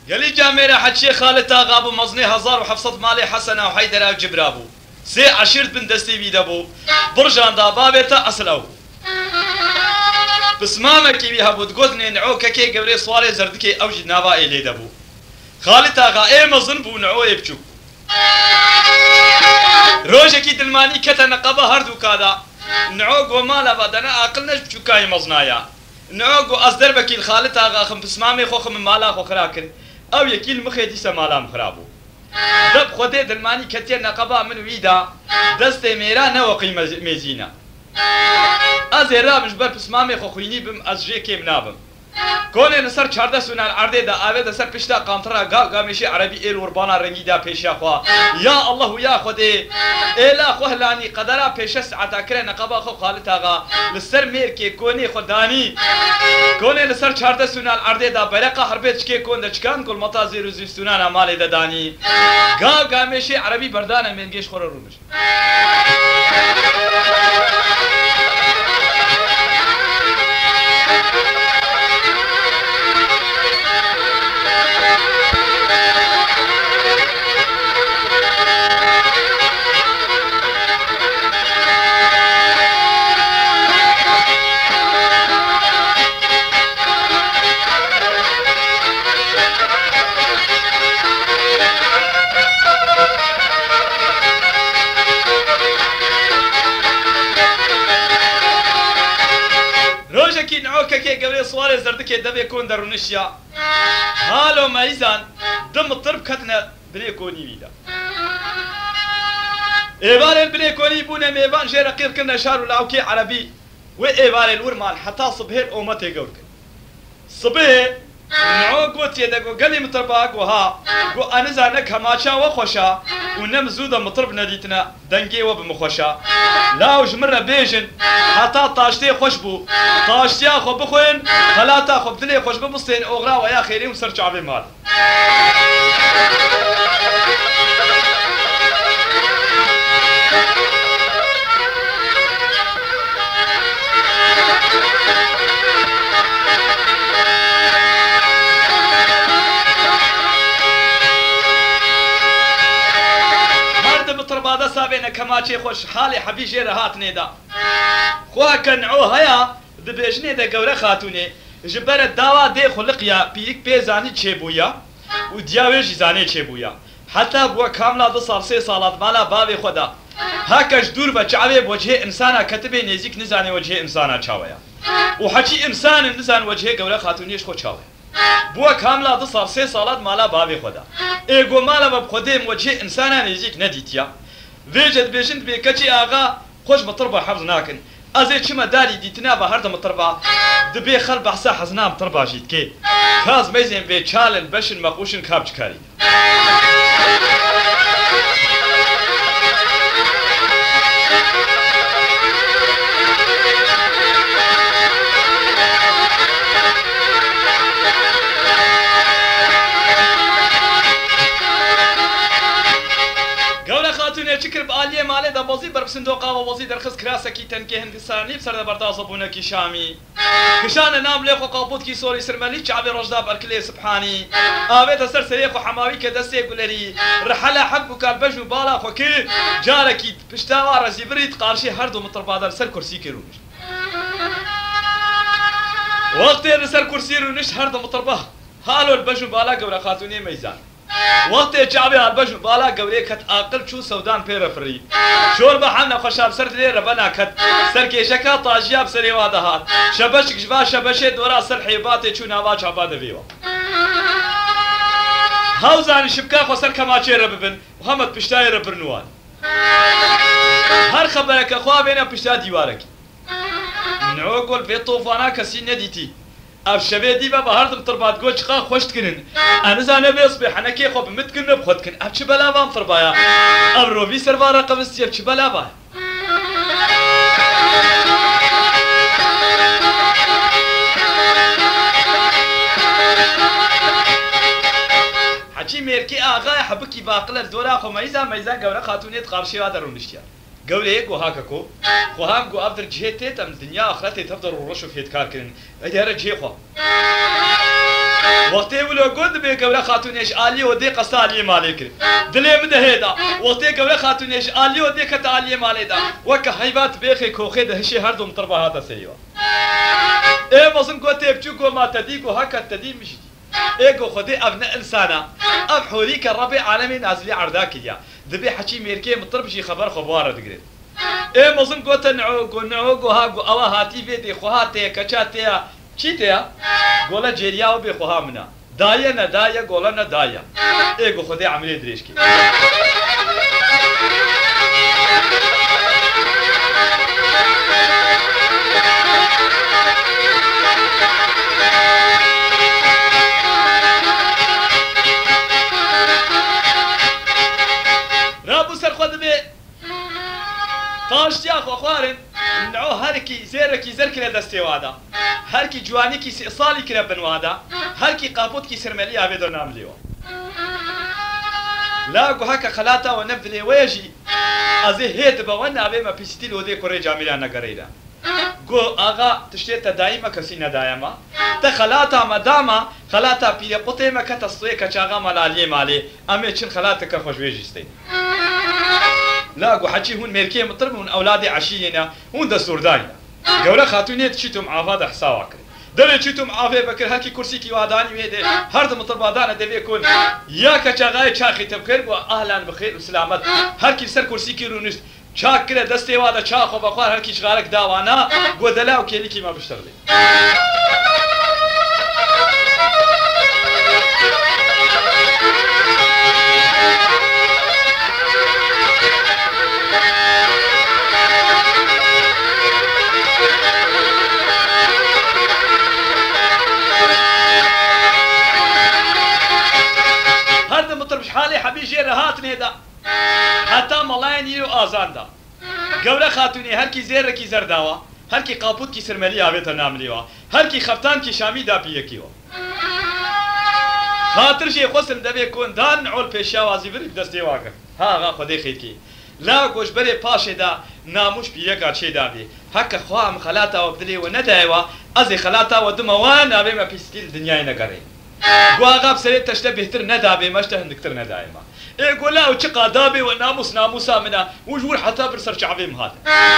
قالي جاميرة حتشي خالد غابو مزني 1700 مالي حسنة وحيدر أو جبرابو سي عشيرت بن دستي بيدبو برجان دا بابتا أصلو بس ماما كي بيها بودقودني نعو كي قبري صواري زردكي أوجد نابا إلي دبو خالد آغا اي مزن بو نعو يبچو روجكي دلماني كتا نقبا هردو كادا نعو قو مالا بدنا اقلنش بچو كاي مزنايا نعو قو أصدر بكي الخالد آغا خم بس مامي خو خم مالا خو خراكن او يكي المخيدي سمالا مخرابو دب خودي دلماني كتير نقبا من ويدا دستي ميرا نوقي ميزينا ازي رامش بر بس مامي خو خويني بم از جيكي منابم كوني نصر 14 سنال عرضه دا آوه دا سر پشتا قامترا قامشي عربي ايل وربانا رنگي دا پیشا خوا يا الله يا خودي ايلا خوه لاني قدرا پیشا ساعتا كره نقبا خو خالت آغا لسر مير كي كوني خوداني كوني نصر 14 سنال عرضه دا برقا حربه چكي كون دا چكان كل متازي روزيستونانا مالي دا داني قامشي عربي بردانا منگيش خورا رومش كي قبل صواري زردكي دبي يكون درونشيا هالو ميزان دم الطرب كتنا بريكوني بيدا ايبال البريكوني بونا ميبان جي رقيب كنا شارو لاوكي عربي وايبال الورمان حتى صبهير اومتي قولك صبهير نعو قوت يدقو قلي مطرباق وها قو انزانك هماشا وخوشا ونمزودا مطرب نديتنا دنقي وبمخوشا لاو جمرة بيجن حتى طاشتي خوشبو طاشتيا خو بخوين خلاتا خو بدلي خوش ببسطين اوغرا ويا خيري وسرچ عبي مال هذا سابينا كما شي خوش حالي حبي جير هات نيدا خوا كنعو هيا دبيجني دا قورة خاتوني جبر الدوا دي خلقيا بيك بيزاني تشيبويا ودياوي جيزاني تشيبويا حتى بوا كاملا 2 سال 3 سالات مالا بابي خدا هكاش دور بچعبي بوجه انسانا كتبي نيزيك نزاني وجه انسانا تشاويا وحكي انسان نزان وجه قورة خاتونيش خو تشاويا بوا كاملا 2 سال 3 سالات مالا بابي خدا ايغو مالا بخدي وجه انسانا نيزيك نديتيا فيجد بيجند بكتي آغا خوش بطربة حفظ ناكن أزي كما داري ديتنا بهرد مطربة دبي خل بحسا حزنا مطربة جيت كي كاز ميزين بي تشالن بشن مقوشن كابج كاري شكر بآلية مالي دا بوزي برب صندوقا ووزي درخص كراسة كي تنكي هندساني بسر دا بردازة بونا كي شامي كشان نام ليخو قابوت كي سوري سرمالي شعبي رجدا بركلي سبحاني آبيت سر سريخو حماوي كدسي قولري رحلا حبك البجو بالا خوكي جاركي بشتاوا رزي بريد قارشي هردو مطربادر سر كرسي كيرونش وقتي سر كرسي رونش هردو مطرباه هالو البجو بالا قورا خاتوني ميزان وقت شعبي هالبجو بالا قولي كت اقل شو سودان بيرفري شور بحنا خشاب سر دي ربنا كت سر كيشكا طاجياب سري وادهات شبشك جبا شبشه دورا سر حيباتي شو ناوا شعباد فيوا هاوزان شبكا خو سر كماچي رببن محمد پشتاي ربرنوان هر خبرك اخوا بينا پشتا ديوارك نعقل في طوفانا كسي نديتي اف شبه ديبا بهردم تربات قوش قا خوشت كنن انا زانا بيصبح انا كي خو بمتكن بخد كن اف شبلا بام تربايا اب روبي سربارا قبستي اف شبلا با حكي ميركي اغا حبكي باقلر دورا خو ميزا قورا خاتونيت قارشي هذا رونشتيا قولي ايكو هاكاكو خو هام قو افضل جهتي تم الدنيا اخرتي تفضل الرشو في يتكاركن ادي هرا جهي خو وقتی ولو گود به گوره خاتونش عالی و دی قصه عالی مالی کرد دلی مدهیدا وقتی گوره خاتونش عالی و دی کت عالی مالی دا وک حیبات بیخی کوخی ده هشی هر دوم تربه هاتا سیوا ای مزن گوتی بچو گو ما تدی گو هکت تدی میشی ای گو خودی ابن انسانا اب حولی که ربی عالمی نازلی عرداکی یا دبی حچی میرکی مطربشی خبر خباره دگرید ای مزن گوت نعو گو ها گو اوا هاتی ویدی خوهاتی کچاتی چی تیا گولا جریا و بی خوها منا دایه ندایه گولا ندایه ای گو خودی عملی دریش کی رابو سر خود بی تاشتیا خو خوارن نعو هرکی زیرکی زر کنه دستی وادا هرکی جوانی کی سالی کنه بنوادا هرکی قابوت کی سرملی آبی دو نام لیو لاغو هکا خلاتا و نبدلی ویجی ازی هید باون آبی ما پیستیل و دی کوری جامیلا نگریدا گو آغا تشتی تدایما کسی ندایما تا خلاتا مداما خلاتا پیری قطعه ما کتصوی کچاغا ملالی مالی امی چن خلاتا که خوشویجی ستی لاغو حچی هون مرکی مطرب هون اولاد عشینا هون دستور داینا گوره خاتونیت چیتو معافاد حساوا کرد دلی چیتو معافی بکر هکی کرسی کی وادانی ویده هر دم مطربادان دوی کن یا کچاغای چاخی تبکر گو اهلا بخیر و سلامت هر کی سر کرسی کی رونست چاک کرد دستی وادا چاخو بخوار هر کی شغالک داوانا گو دلاو کلی کی ما بشتغلی حالي حبي جير هاتني دا حتى ملاين يو آزان دا قبل خاتوني هركي زيركي زرداوا هركي قابوت كي سرملي آبيتا نامليوا هركي خفتان كي شامي دا بيكيوا خاطر شي خسن دبي كون دان عول بيشا وازي بري بدستي واقف ها غا خدي خيتكي لا گوش بره پاشه دا ناموش بيكا چه دابي هكا خوام خلاتا وبدلي وندايوا ازي خلاتا ودموان ابي ما بيستيل دنياي نگري گواغاب سريت تشته بهتر ندابي مشته هندكتر ندايما اي قولا وچقا دابي وناموس ناموسا منا وجور حتى برسر شعبي مهات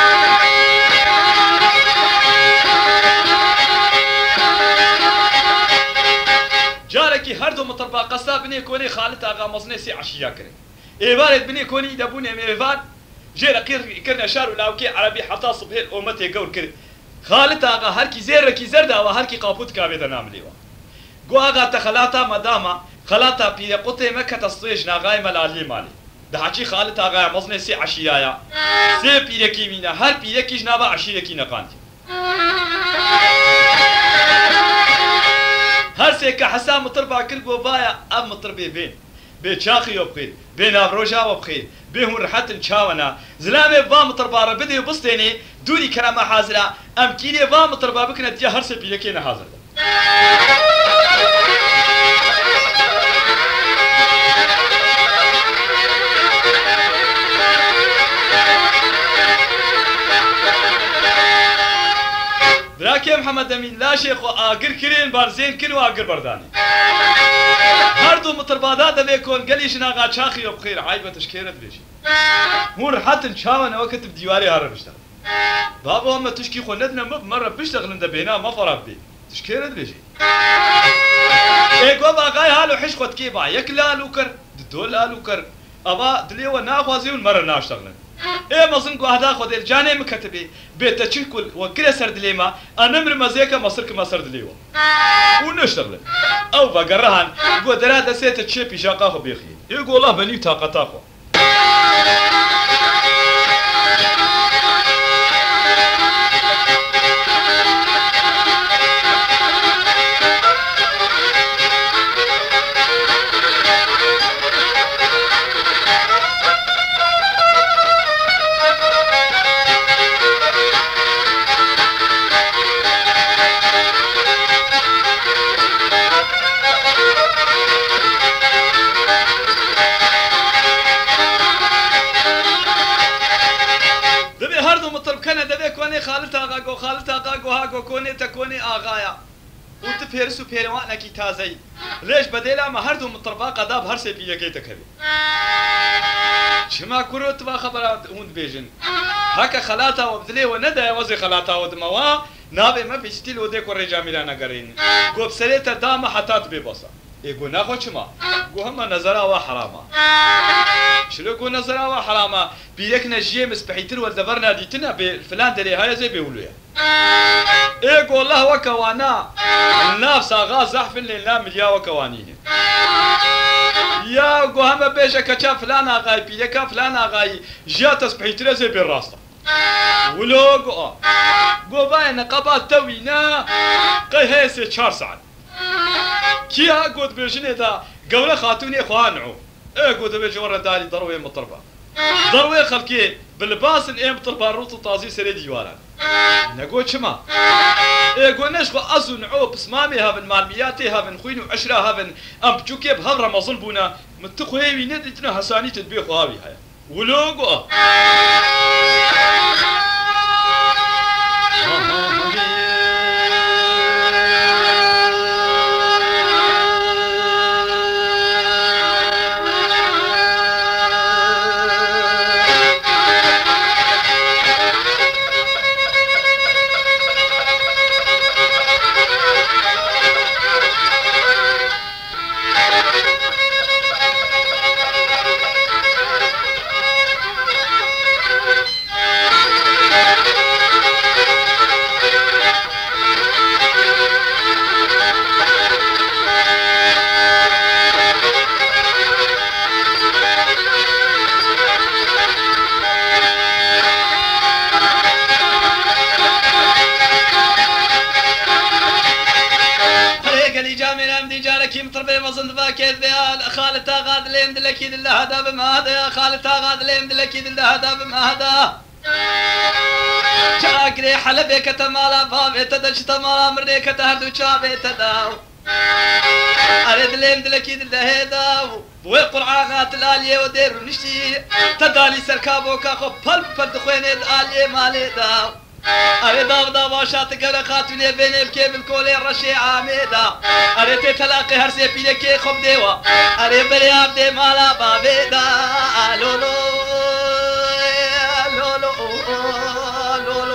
جاركي هردو مطربا قصا بني كوني خالد اغا مزني سي عشيا كري ايبارد بني كوني دبوني ميفان جيرا كرنا شارو لاوكي عربي حتى صبح الامتي قول كري خالد اغا هركي زيركي زردا وهركي قابوت كابيدا نامليوا گو آغا تا خلاتا مداما خلاتا پیره قطعه مکه تصویج ناغای ملالی مالی ده حچی خالت آغای مزنه سی عشیرایا سی پیره کی مینه هر پیره کیش نابا عشیره کی نقاندی هر سی که حسا مطربا کر گو بایا اب مطربی بین به چاخی و بخیر به نابروژا و بخیر به هون رحت چاونا زلامه با مطربا را بده و بستینی دوری کرامه حاضره ام کیلی با مطربا بکنه دیا هر سی پیره کی نه حاضر براكي محمد امين لا شيخ واقر كرين بارزين كل واقر برداني هردو مطربادات بيكون قليش ناغا شاخي وبخير عايبه تشكيره ليش مو رحت نشاون او كتب ديواري هرب اشتغل بابا هم تشكي خلدنا مره بيشتغل عند بينا ما فرق بي تشكيره ليش ايه قبا غاي هالو حش خد كيبا يكلا لوكر دول لوكر ابا دليو ناخوازيون مره ناشتغلن ايه مزن قو هدا خد الجاني مكتبي بيت تشكل وكل سر دليما انا من مزيكا مصرك مصر دليو ونشتغل او بقرهن قو دراد سيت تشيبي شاقاخو بيخي يقول الله بني طاقتاخو خالت آقا گو هاگو کونی تا کونی آقایا پێرس و پێرەوانێکی تازەی لێش بەدێلامە هەردوو متڕبا قەداب هەر سێ پیرەکەی دەکەوێت چما کوڕۆت با خەبەرات هون بێژن هەکە خەلاتاوە بدلێەوە نەدایە وەزێ خەلاتاوە دمەوە نابێ مە بێستی لۆ دێک و ڕێجامیرا نەگەڕین گۆ بسەرێتە دامە حەتات بێ بەسە ئێگۆ ناخۆ چما گۆ هەمە نەزەراوە حرامە شلو گۆ نەزەراوە حرامە بیرێک نەژیە مسپەحیتر وەردەبەر نادیتنە بێ فلان دەرێ هەیە زێ بێولوێ ئێگۆ الله وەکەوانە ناف ساغا زەحفن لێ لا ملیاوەکەوانینە یا گۆ هەمە بێژە کەچا فلان ئاغای پیرەکە فلان ئاغایی ژیا تەسبحیترە زێ بێ ڕاستە ولۆ گۆ باە نەقەبات تەوینە قەی هەیە سێ 4 ساعت کیا گۆت بێژنێدا گەورە خاتونێ خوانعو ئێگۆ دەبێت ڕەداری دەڕوێ متڕبە دەڕوێ خەڵکێ بلباسن ئێم تڕبا ڕوت و تازی سەرێ دیواران نەگۆ چما ئێگۆ نەشخۆ ئەز و نعۆ پسمامێ هەبن مالمیاتێ هەبن خوین و عەشرا هەبن ئەم بچووکێ بە هەڵ ڕەمەزڵ بوونە من تو خۆیەوی نەدیتنە هەسانیتت بێ خواوی هەیە ولۆ گۆ خالتا غاد لين دلكي دل هذا بما هذا خالتا غاد لين دلكي دل هذا بما هذا جاكري حلبك تمالا بابي تدش تمالا مريك تهدو شابي تداو أريد لين دلكي دل هذا والقرآن غات الآلية ودير نشتي تدالي سركابو كاخو بل دخوين الآلية مالي داو أريد أبدا باشات قرا خاتوني بين الكيب الكولي الرشي عامدا أريد تلاقي هرسي بيلكي خب ديوا أريد برياب دي مالا بابيدا لولو لولو لولو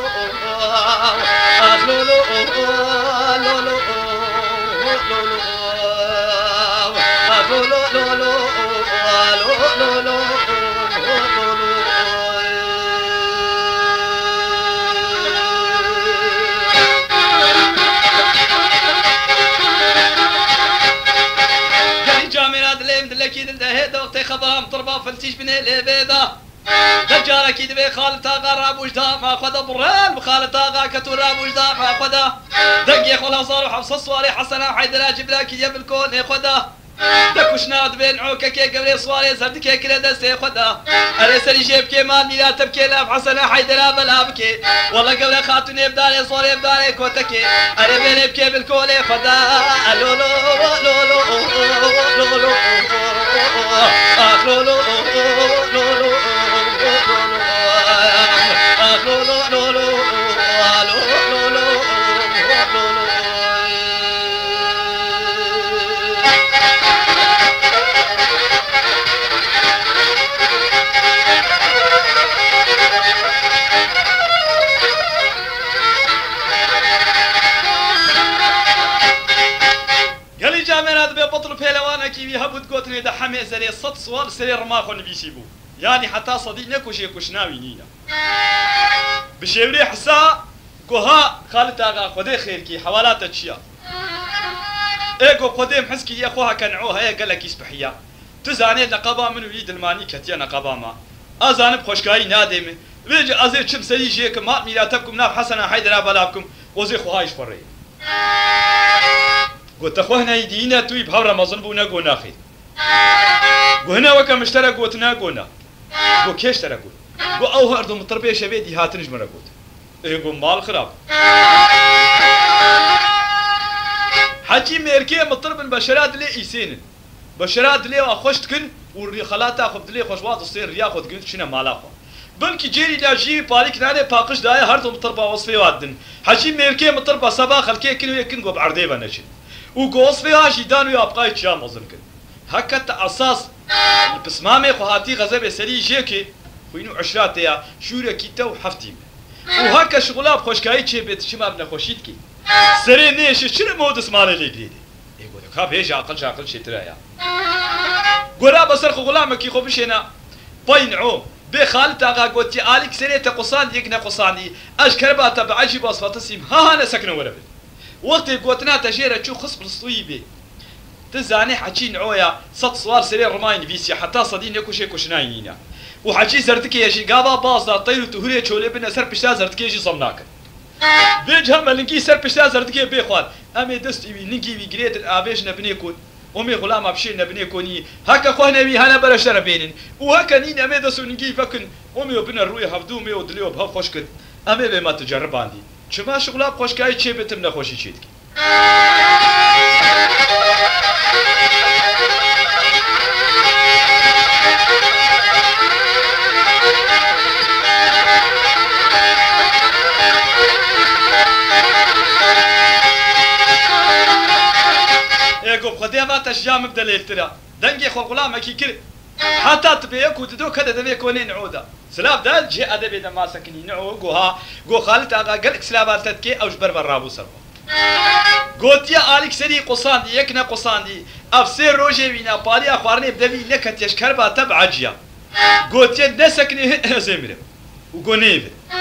لولو لولو خبام طربا فلتيش بني لبيدا دجارة كي دبي خالتا غراب وجدا ما خدا برال بخالتا غا كتورا وجدا ما خدا دقي خلا صار وحفص الصواري حسنا حيدرا جبلا كي يب الكون خدا دكوشنا دبين عوكا كي قبل صواري زرد كي كلا دستي خدا ارسل جيب كي مال ميلا تبكي لا حسنا حيدرا بلا بكي والله قبل خاتوني بداري صوري بداري كوتكي اري بيني بكي بالكون خدا لولو لولو لولو قالي جامعات بيبطلوا بيلوانا كي هبوت قوتني ده حمي زري صد صور سري رماخو نبيسيبو يعني حتى صديق نكوش يكوشناوي نينا بشيوري حسا قوها خالد آغا خودي خيركي حوالات تشيا ايقو خودي محسكي يا اخوها كنعوها يا قالك يسبحيا تزاني نقابا من ويد الماني كتيا نقابا ما ازانب خوشكاي نادمه بيجي ازي تشم سري جيك ما ميلاتكم ناف حسنا حيدرا بلابكم وزي خوهايش فري قلت اخوهنا يدينا توي بهور رمضان بونا قونا خي قونا وكا مشترى قوتنا قونا قو كيش ترى قوت قو او هردو مطربية شبيدي هاتنج مرا قوت ايه قو مال خراب حكي ميركي مطرب بشراد لي ايسين بشراد لي واخوش تكن وري خلاتا خب دلي خوش واض الصير ريا خد قلت شنو مالاخو بلكي جيري لاجي بالك ناني باقش داي هردو مطربة وصفي وادن حكي ميركي مطربة صباح خلكي كنو يكن قو بعردي بنشي وقوصفي هاشي دانو يابقاي تشا مزنكن هكا اساس بسمامي خهاتي غزب سري جيكي وينو عشرات يا شورا كيتو حفتي وهكا شغلاب خوشكاي تشي بيت شماب نخوشيتكي سري نيش شنو مود اسمالي لي جريدي يقول لك ها بيجي عقل شي ترايا قرا بصر غلامك يخو بشينا بينعو بخالت اغا قوتي اليك سريت قصان يقنا قصاني اشكربا تبع عجيب وصفه سيم ها انا سكن وربل وقت قوتنا تجيره تشو خصب الصويبي تزاني حكي نعويا صد صوار سري رماين فيسي حتى صدين يكو شي كشناينا وحكي زرتكي يجي قابا باز طير تهري تشولي بنا سر بشتا زرتكي يجي صمناك بيجها ملنكي سر بشتا زرتكي بيخوان امي دست نينكي بيجريت ابيش نبني كون امي غلام ابشي نبني كوني هكا خونا بي هنا برشتر بينن وهكا نين امي دسو نينكي فكن امي وبنا روي هفدو مي ودليو بها خوشكن امي بما تجرب عندي شما شغلاب خوشكاي تشي بتم نخوشي تشيتكي يقول خدي ما تشجام بدل ترى دنجي خو غلامك كي حتى تبيك ودو كذا دبي كونين عوده سلاب دال جي ادبي دما سكني نعو جوها جو خالت اغا قالك سلابات تكي او جبر برابو سر قلت يا اليك سري قصاندي يكنا قصاندي افسير روجي بينا بالي اخوارني بدبي لك تشكر با تبع جيا قلت يا نسكني زمرم وقنيف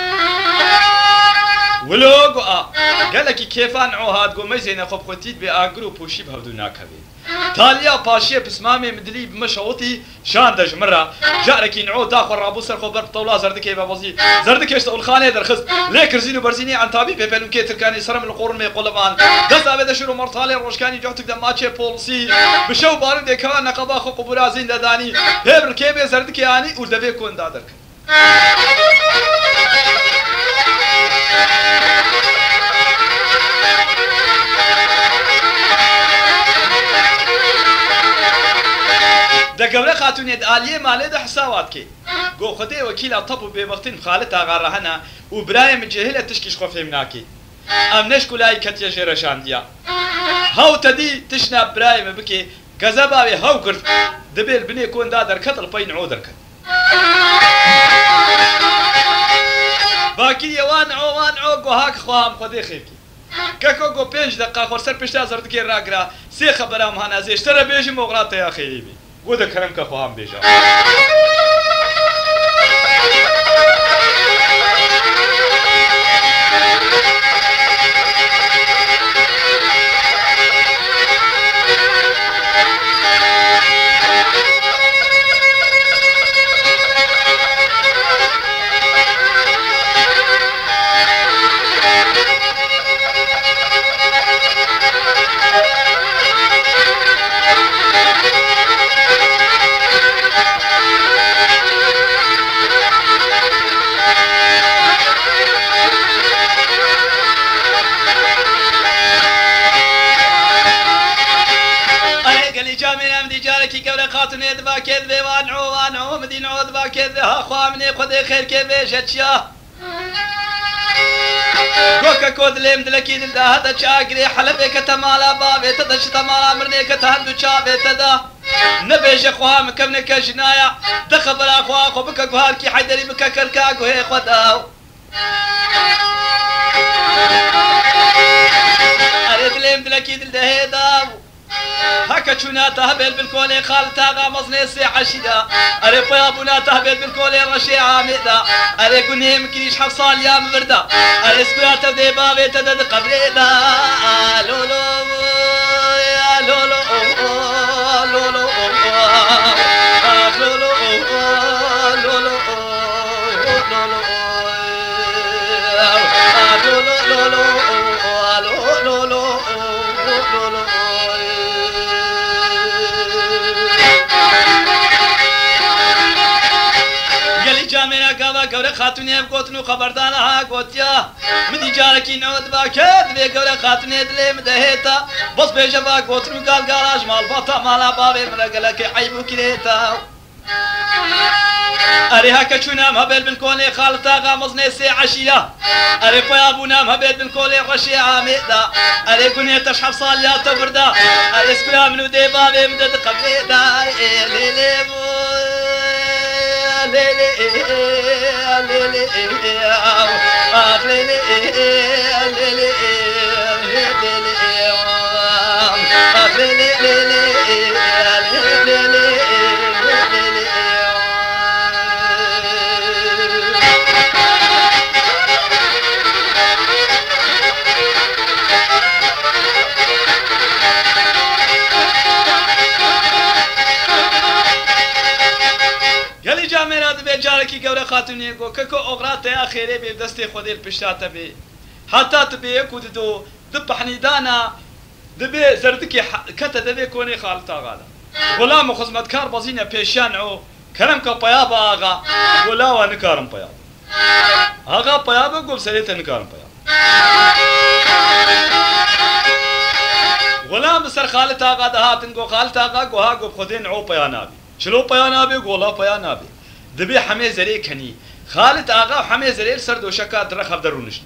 ولو قال لك كيف انعو هاد قو مزينه خب خوتيت باغرو بوشي بهدونا كبي تاليا باشي بسمامي مدلي بمشوتي شان دج مره جارك ينعو داخل رابو سر خبر طولا زردك بابزي زردك يشتغل خانه درخص ليك رزينو برزيني عن تابي ببلم كي تركاني سرم القرن مي قلبان دس ابدا شنو مرتالي روشكاني جوتك دماتشي بولسي بشو بارد كان نقبا خو قبورا زين داني هبر كيبي زردك يعني ودبي كون دادرك دقبره خاتون آلیه ماله ده حسابات کی گو خدای وکیل طب بوقتین خالت آغا هنا و برایم جهل تشکیش خوفه مناکی ام نشکلای کتیه جرشان دیا هاو تدی تشنا برایم بکی گزباوی هاو کرد دبیل بنی کون دادر کتل پین عودر کد باکی وان عو گو هاک خواهم خدای خیبکی كاكو جو 5 دقائق خور سر پشتا زرد کی راگرا سی خبرام هانا زیش تر بیجی مغرات یا خیلی بی وده كلام كخوام بيجا خاتون يدبا كذبه وانعو مدين عود با كذبه ها خوا مني خدي خير كيفاش هاتشيا كوكا كود ليم دلكي دلدا هذا شاقري حلبك تمالا بابي تدش تمالا مرنيك تهندو شابي تدا نبيش اخوها مكمنك جنايا دخبر اخوها خو بك هاركي حيدري بك كركاكو هي خداو اريد ليم دلكي دلدا هيداو هكا چونا تهبل بالكولي خالتا غامزني سي عشيدا اري بابونا تهبل بالكولي رشي عامدا اري كوني مكريش حفصال يا مبردا اري سبرات دي بابي تدد قبريدا لولو يا لولو لولو لولو گوره خاتونی بگوتنو خبردانه ها گوتیا مدی جارکی نود باکد به گوره خاتونی دلی مدهیتا بس بیجه با گوتنو گال گالاج مال باتا مالا بابی مرگلک عیبو کریتا أريها كشونام هبل بن كوني خالتا غامزني سي عشية أري فيابونام هبل بن كوني رشي عامدا أري كوني تشحب صاليا تبردا أري سكولا منو دي بابي مدد قبيدا ليلي ليلي ليلي آخ ليلي ليلي آخ ليلي ليلي قالي جامعنا دبي جاركي قورة خاتوني قو ككو أغرات يا خيري بي بدستي خودي البشتات بي حتى تبي يكود دو دب حنيدانا دبي زردكي كتا دبي كوني خالتا غالا غلام خزمت كار بزينة بيشانعو كلام كبيابا آغا ولا ونكارم بيابا آغا بيابا قوم سريتا نكارم بيابا غلام سر خالتا آغا دهاتن قو خالتا آغا قو ها قو خودين عو بيانابي شلو بيانابي قولا بيانابي دبي حمي زري كني خالد آغا حمي زري سر دوشكا درخب درونشنا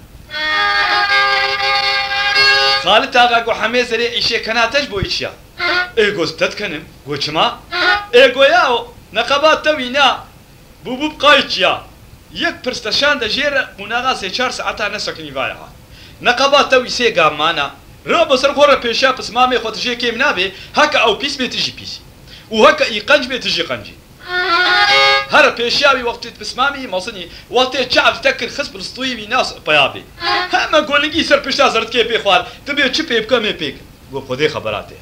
خالد آغا قو حمي زري إيشي كناتش بو إيشيا إيه قوز تتكنم قو چما إيه قو ياو نقبات توينا بوبوب قايتشيا يك پرستشان دا جير مناغا سي 4 ساعتا نسكني بايها نقبات توي سي قامانا رو بسر خورا بيشا بس مامي خوتجي كيم نابي هكا أو بيس بيتجي بيسي وهكا يقنج بيتجي قنجي هر بيشاوي وقت بسمامي مصني وقت شعب تكر خص بالسطوي ناس بيابي هم قولنجي سر بيشتا زرت كي بيخوار تبي تشي بيبكا مي بيك قو خدي خبراته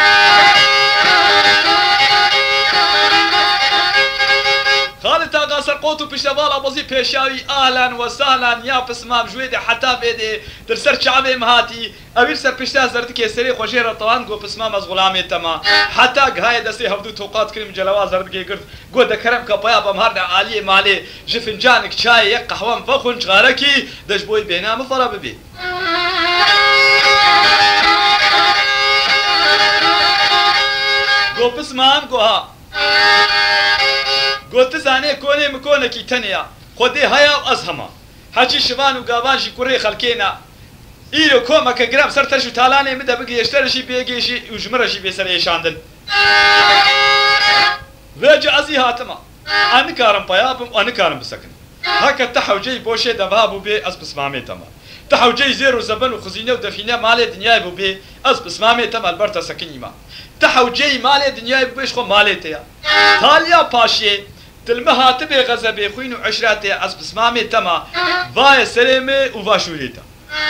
خالد آغا سرقوتو بشتبالا بزي بيشاوي اهلا وسهلا يا بسمام جويدي حتى بيدي درسر شعبي مهاتي اوير سر بشتا زرت كي سري خوشير طوان قو بسمام از غلامي تما حتى هاي دسي هفدو توقات كريم جلوا زرت كي قرد قو دكرم كبايا بمهرنا عالي مالي جفنجانك شاي يق قهوة فخن شغاركي دش بوي بينا مفرا ببي قو بسمام قو ها قلت زاني كوني مكونكي تنيا خدي هيا وازهما حاجي شبان وقابانشي كوري خلكينا إيرو كوما كقراب سرتشو تالاني مدى بقي يشترشي بيجيشي وجمرشي بيسري شاندن ويجي عزي هاتما أنا كارم بيابم وأنا كارم بسكن هكا تحوجي بوشي دبابو بي أس بسمامي تما تحوجي زيرو زبن وخزينة ودفينة مالي دنياي بو بي أس بسمامي تما البرتا سكني ما تحوجي مالي دنياي بو بيش خو مالي تيا تاليا باشي تلمها تبي غزبي خوين وعشراتي أس بسمامي تما فاي سليمي وفاشوليتا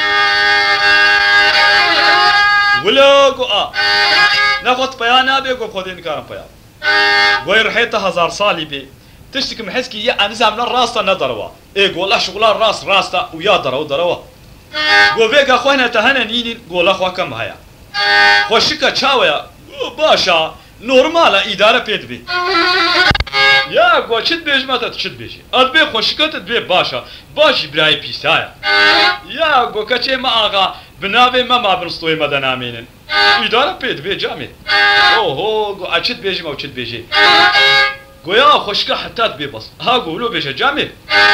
ولو قو ناخد بيانا بي قو خدين كارم بيان ويرحيتا 1000 صالي بي تشتكي محسكي يا أنزع من الراس ندروا إيه قول لا شغلان راس راستا ويا دروا قو فيك أخوانا تهنا نينين قول أخوا كم هيا خوشكا تشاويا باشا نورمالا إدارة بيد بي يا قو شد بيج ما تشد بيجي أدبي خوشكا تدبي باشا باشي براي بيسايا يا قو كتشي ما آغا بنابي ما بنسطوي مدنا مينن إدارة بيد بي جامد اوه قو أشد بيجي ما وشد بيجي قو يا خوشكا حتى تبي بس ها قولو بيجي جامد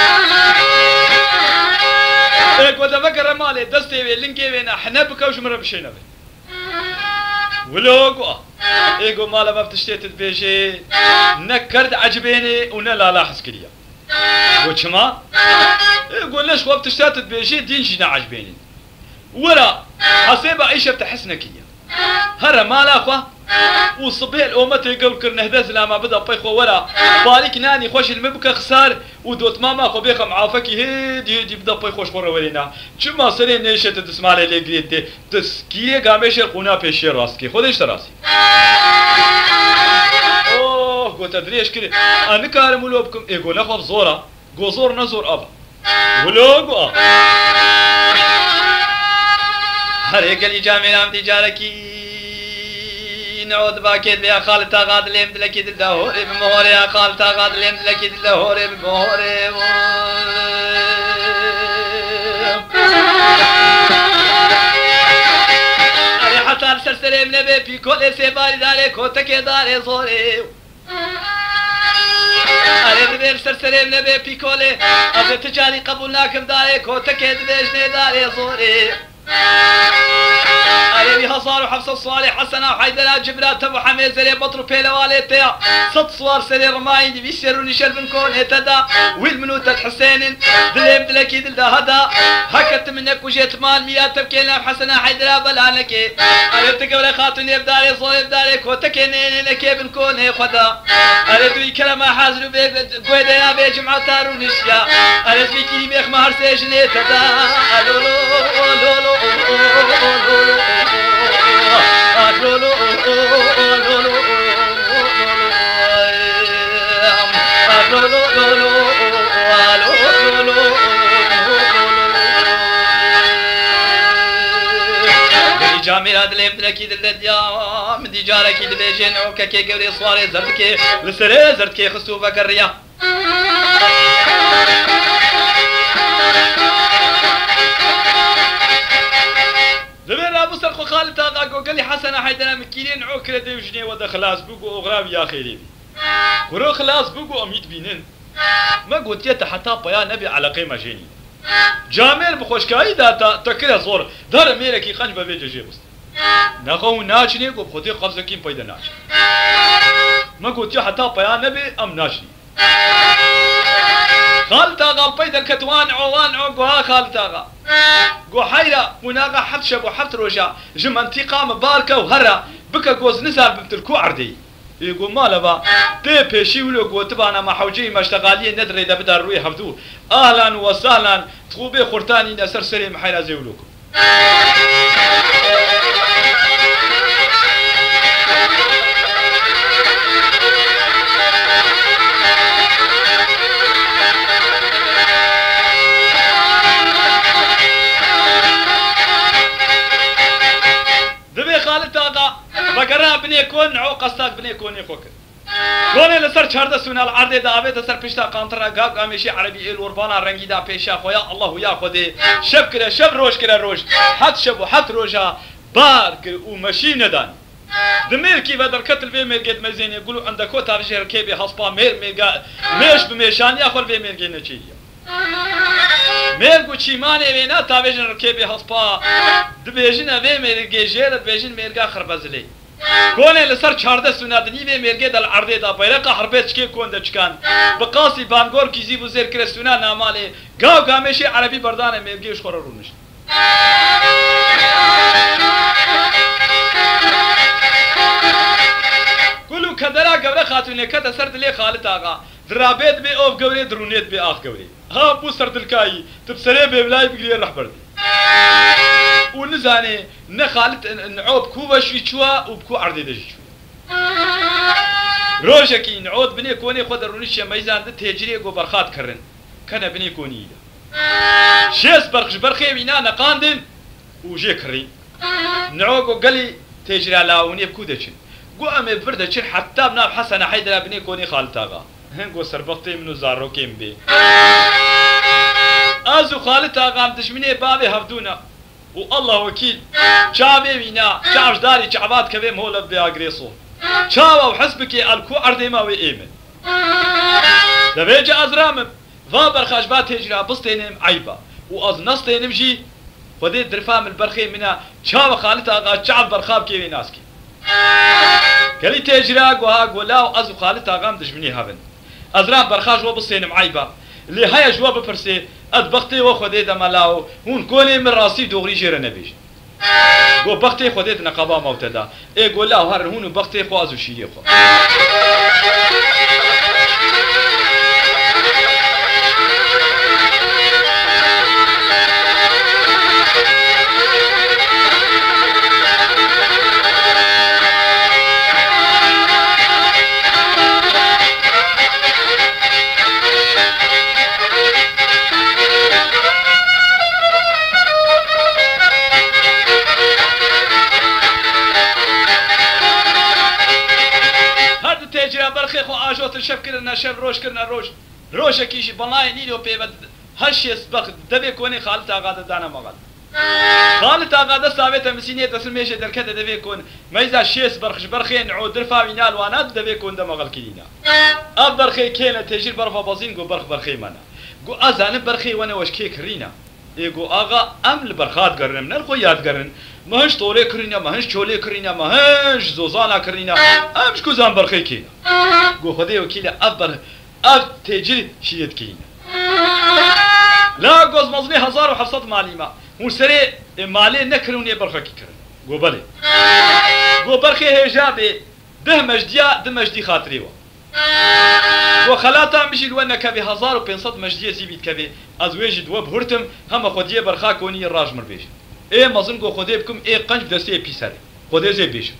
إيه قو دفكر مالي دستي بي لنكي بينا احنا بكوش مرة بشينا بي ولو قو إيه قو مالا ما بتشتيت بيجي نكرد عجبيني ونا لا حسكريا قو شما إيه قو ليش خو بتشتيت بيجي دين جينا عجبيني ورا حسيبة عيشة بتحسنكية هرا مالا خو وصبيل أمتي قبل كرنا هذا لما بدأ بيخو ورا بارك ناني خوش المبكى خسار ودوت ماما خو بيخ معافكي هيدي بدأ بيخوش خورا ولينا شما سرين نيشة تسمع لي لقريتي تسكيه قامش القنا بيشي راسكي خودش تراسي اوه قلت ادريش كده انا كارم ولو بكم ايه قول اخو بزورة قو زور نزور ابا ولو قو هريك الإجامة نام تجاركي نعود باكيد يا خالد تاغاد ليم دلكي دلهوري بمهوري يا خالد تاغاد ليم دلكي دلهوري بمهوري أري حتى السلسلة من بي كل سيباري داري كوتك داري صوري ئەرێ دەبێ سەرسەرێم نەبێ پیکۆلێ ئەبێ تجاری قبول ناکەم دارێ کۆتەکێ دەبێژنێ دارێ زۆرێ علي 1700 صالح حسنا وحيدنا جبرات ابو حميد زري بطر بيلواليتيا 6 صور سري رماين بيسيروني شربن كون هتدا والمنوت الحسين دليم دلكي دل هدا هكت منك وجيت مال ميات تبكينا حسنا حيدنا بلانك قلت قبل خاطني بداري صوي بداري كوتكيني لك ابن كون هي خدا قلت لي كلام حاضر بيك قويدنا بجمعه تارونيشيا قلت لي كي بيخ مهر سجني تدا لو لو لو جامير هذا اللي بدنا كيد الديا من ديجارة كيد بيجين وكاكي قوري صواري زرتكي لسري زرتكي خسوفة كريا زمان ابو سرخو خالد هذا قال لي حسن حيدنا مكيلين عوكله ديوجني ودا خلاص بقوا اغراب يا خيري ورو خلاص بقوا اميت بينن ما قلت يا حتى بيا نبي على قيمه جيني جامل بخوشكاي دا تكره صور دار ميركي قنبه بيجي جيبس نخو ناچني کو خودي قبضه كيم پیدا ناچ ما قلت يا حتى بيا نبي ام ناچني خالد اغا بيد الكتوان عوان عقوها خالد اغا قو حيرة وناغا حفت شب وحفت روجا جم انتقام باركة وهرة بكا قوز نزال بمتلكو عردي يقول مالا با بيشي ولو قو تبانا ما حوجي مشتغالية ندري دا بدار روي حفدو اهلا وسهلا تخوبي خورتاني نسر سري محيرا زي ولوكو بقرا بني كون عو قصاق بني كوني خوكر كوني لسر شرد سونا العرض دعوه تسر پشتا قانترا گاق همیشه عربی الوربانا رنگی دا پیشا خویا الله یا خودی شب كره شب روش كره روش حد شب و حد روشا بار كره و مشي ندان دمير كي بدر كتل في ميرجت مزين يقولوا عندك كو تارجير كيبي حصبا ميرجا ميش بميشان ياخذ في ميرجي نتشي ميرجو چيمانه وينا تاويجن ركيبي حصبا دبيجن في ميرجي جير دبيجن ميرجا خربزلي كون لسر شارده سنادني في ميرجي دل عرضه دا بيرقه حربت كي كون دچكان بقاسي بانغور كيزي بو زير كره سنا ناماله گاو گامشي عربي بردان ميرجي شخورونش كلو كدرا قبل خاتون كتا سرد لي خالد اغا درابيت بي اوف قوري درونيت بي اخ قوري ها بو سرد الكاي تبسري ببلاي بقلي الرحبر ونزاني نخالد نعوب كوبا شيشوا وبكو عرضي دجشوا روجكي نعود بني كوني خود رونيش ميزان د تهجري go برخات كرن كان بني كوني شيس برخش برخي بينا نقاندن وجي كري نعوغو قالي تهجري لاوني بكو دچن قو امي برده چن حتى بناب حسن حيدر بني كوني خالد اغا هنگو سربطي منو زارو كيم بي ازو خالد اغا دشمني بابي هفدونا والله وكيل شعبي بينا شعب داري شعبات كبي مهولة بياغريصو شعب وحسبك الكو عردي ما ويئمن دبيجي ازرامم فابر خاشبات هجرا بستينم عيبا واز نستينم جي خدي درفام البرخي منا شعب خالد اغا شعب برخاب كيوي ناسكي قالي تهجرا قوها قولاو ازو خالد اغام دجمني هابن ازرام برخاش وبستينم عيبا اللي هيا جواب برسي ادبختي وخدي دملاو هون كوني من راسي دوغري جير نبيج قو بختي خديت نقابا موتدا اي قول لا هر هون بختي خو ازو شيري خو آجوت الشف كرنا شف روش كرنا روش كيشي بناي نيلو بيبد هالشي سبق دبي كوني خالد اغاد دانا مغاد خالد آقا دەست ئاوێتە مسینێ دەسم مێژێ دەرکەتە دەبێ کۆن مەیزا شێس بەرخش بەرخێن عۆ درفاوی نالوانات دەبێ کۆن دەمەغەڵکردینە ئەف بەرخێ کێنە تێژیر بەرفە بەزین گۆ بەرخ بەرخەی مەنە گۆ ئازانم بەرخەی وەنەوەش کێ کڕینە ئێگۆ ئاغا ئەم لە بەرخات گەڕنم نەرخۆ یادگەرن مەهەش تۆڵێ کڕینە مەهەش چۆلێ کڕینە مەهەش زۆزانە کڕینە ئەمش کوزان بەرخەی کێنە گۆ خودێ وەکیلە ئەف تێجیر شیەتکەینە لا گۆز مەزنی 1700 مالیمە موسەرێ مالێ نەکردونێ بەرخەکی کردن گۆ بەڵێ گۆ بەرخێ هێژا بێ ده مەژدیا ده مەژدی خاترێوە گۆ خەلاتان بژیت وە نەکەبێ 1500 مەژدیە زیبیت کەبێ ئەز وێژی دووە بهورتم هەمە خۆدیە بەرخا کۆنی ڕاژمر بێژم ئێ مەزن گۆ خۆدێ بکەم ئێ قەنج دەستێ پیسەرێ خۆدێ زێ بێژم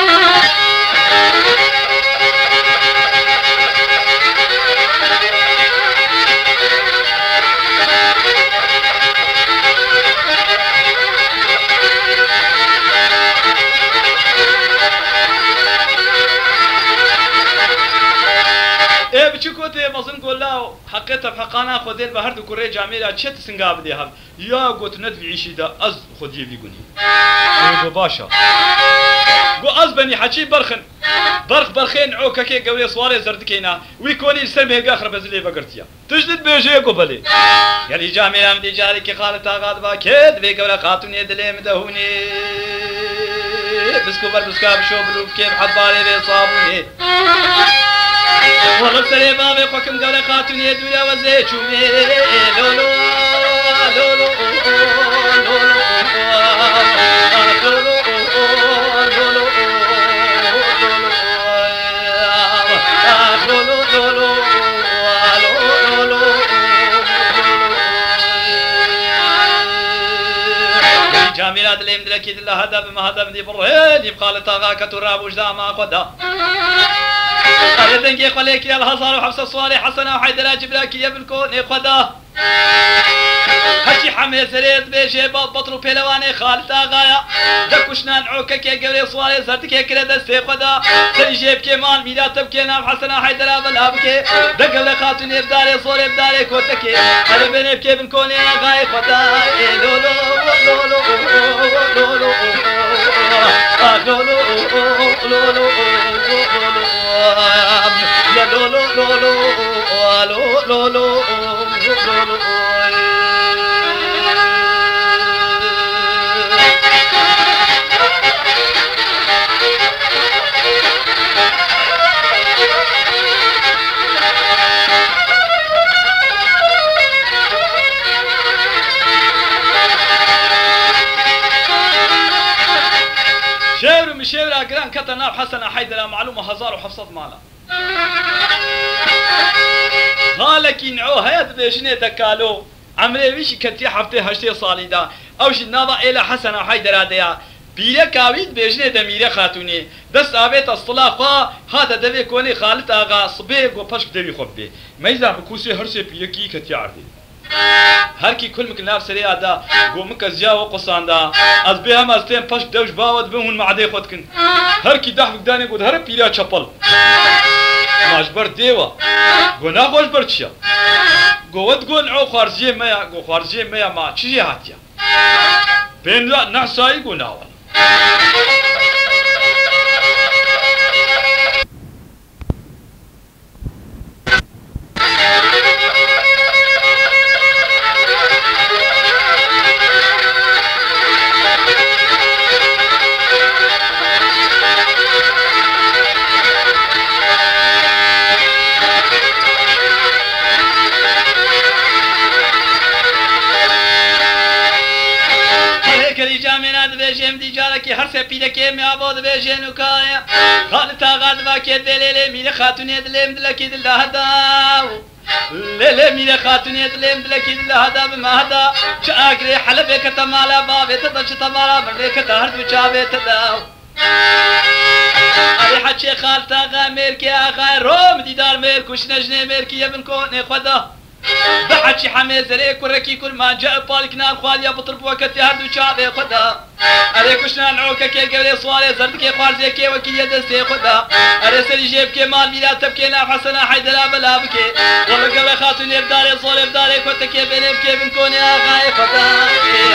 بچکۆتێ مەزن گۆلاو حەقێتە حەقانە خۆدێت بە هەردوو کوڕێ جامێرا چێت سنگا بدێ هەم یا گوتنەت ویشیدا ئەز خۆدیە بیگونی بۆ باشە بۆ ئەز بەنی حەچی بەرخن بەرخ بەرخێن ئۆکەکێ گەورێ سوارێ زەردکەینا وی کۆنی سەر مێگا خربەز لێ بەگرتیە تشتت بێژەیە گۆ بەلێ یاری جامێرام دێ جارێکی خاڵت ئاغا دبا کێت وێ گەورە خاتونێ دلێ مدەهونێ بسکو بەربسکا بشۆ بلوف کێ حەدبارێ بێ سابونێ وەڵب سەرێ باوێ خۆکم گەورە خاتونێ دوورەوە زێ چوونێ لۆلۆ لۆلۆ جاميرات اللي يمدلك يدل هذا بما هذا بدي برهن يبقى لطاقة تراب وجدا ما خدا قال دنجي خليك يا الهزار وحفص صالح حسنة وحيدر جبلاك يا بالكون خدا هشي حمي سريت بيشي بطرو بيلواني خالد آغايا دكوشنان عوكك يا قبري صوالي زرتك يا كرة دستي خدا سري جيب كيمان ميلاتب كينام حسنة حيدر بلابكي دقل خاتون يبداري صور يبداري كوتكي هذا بيني بكي بنكوني آغاي خدا لولو لولو لولو لولو لولو يا لولو لولو لولو شعر من شعر أقران كتنا حسن حيدر معلومة 1700 مالا هالك ينعو هيا بيشني تكالو عمري ويش كتي حفتي هشتي صالي دا اوش ناضا إلى حسن حيدر هذا بيرة كاويد بيشني دميرة خاتوني دست آبيت الصلاة هذا دبي كوني خالد آغا صبيب وبشك دبي خبي ما يزع بكوسي هرسي بيرة كي كتي عردي هرکی کل مکناف سری آدا گومک زیا و قصان دا از به هم از تیم پشت دوش باود به هون معده خود کن هرکی ده بگدانی گود هر پیرا چپل ماجبر دیوا گونا خوش بر چیا گود گون عو خارجی میا گو خارجی میا ما چیزی هاتیا بین لا نحسایی گونا وال بيجيم دي جارك هر سه بيدك مي ابود بيجينو كايا خالد غاد باكيت بليله مي خاتوني دلم دلك دل هدا ليله مي خاتوني دلم دلك دل هدا بما هدا شاكري حلبك تمالا بابه تدش تمالا بريك تهر بچابه تدا اي حچي خالد غا ميركي اغا روم ديدار مير كش نجني ميركي ابن كون خدا بحكي حميد زري كركي كل ما جاء بالك نار خواليا بطرب وقت هردو شعبي خدا عليك شنان عوكا كي قبل صوالي زردك خوارزي كي وكي يدستي خدا ارسل جيب كي مال ميلاد تبكي نا حسنا حيدلا بلا بكي والله قبل خاتون يبداري صول يبداري كنت كي بيني بكي بنكوني اغاي خدا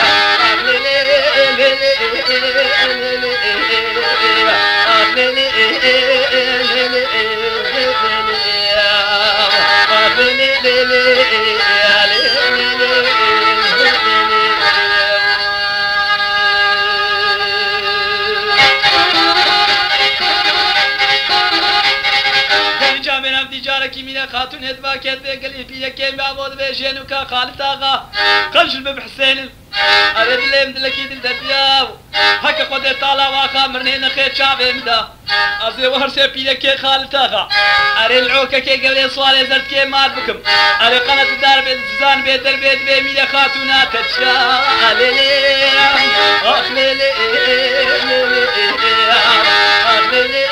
جاركي من خاتون هدبا كيت بقلي بيا كيم بعبود بيجينوكا خالد اغا قلش الباب حسين اريد اللي مدلكي دلدياو هكا قد طالع واخا مرنين خير شعبي مدا ازي ورسي بيا كي خالد اغا اريد العوكا كي قبل صوالي زرت كي مال بكم اريد قناة الدار بزان بيت البيت بي ميلا خاتونا تتشا ليلي اخ ليلي اخ ليلي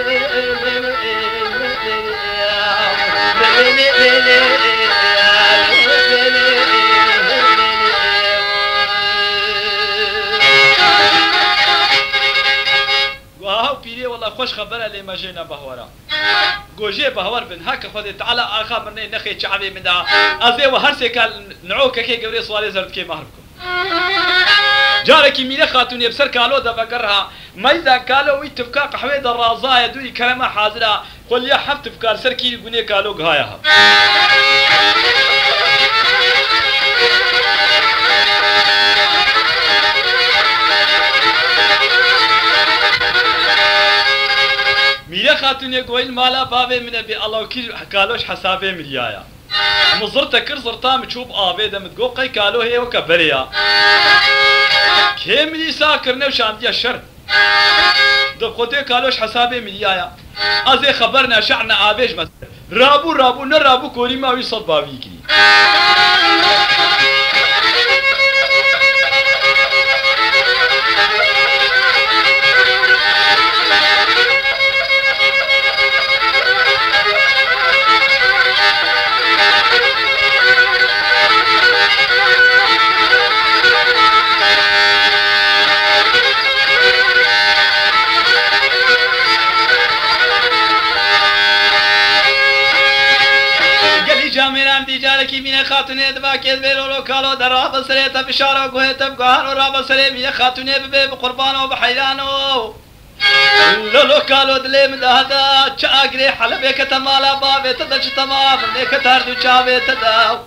واو بيري والله خوش خبره اللي ما جينا بهورا جوجي بهور بن هكا خذ تعالى اخا مني نخي شعبي من دا ازي وهرسي كان نعوك كي قبري سوالي زرت كي مهربكم جارك مينا خاتون يبسر كالو دفقرها ميزا كالو ويتفكا قحوي الرازايا دوري كلمه حاضره قل يا حفت فكار سركي يقولي كالو غايها ميرا خاتون يقول مالا بابي من ابي الله وكيل كالوش حسابي مريايا مزرتا كرزرتا مشوب ابي دم تقوقي كالو هي وكبريا كيملي ساكرنا وشانديا الشر دب خوتي كالوش حسابي مريايا ازي خبرنا شعنا ابيش مثلا رابو نرابو كوري ما ويصل بابيكي جاركي من خاتون دبا كيد بيرو كالو درا بسريت بشاره قهت بقهر ورا بسري من خاتون بقربان وبحيلانو لولو كالو دليم دهدا چاغري حلبه كتمالا باب تدج تمام نكتر دو چاوي تداو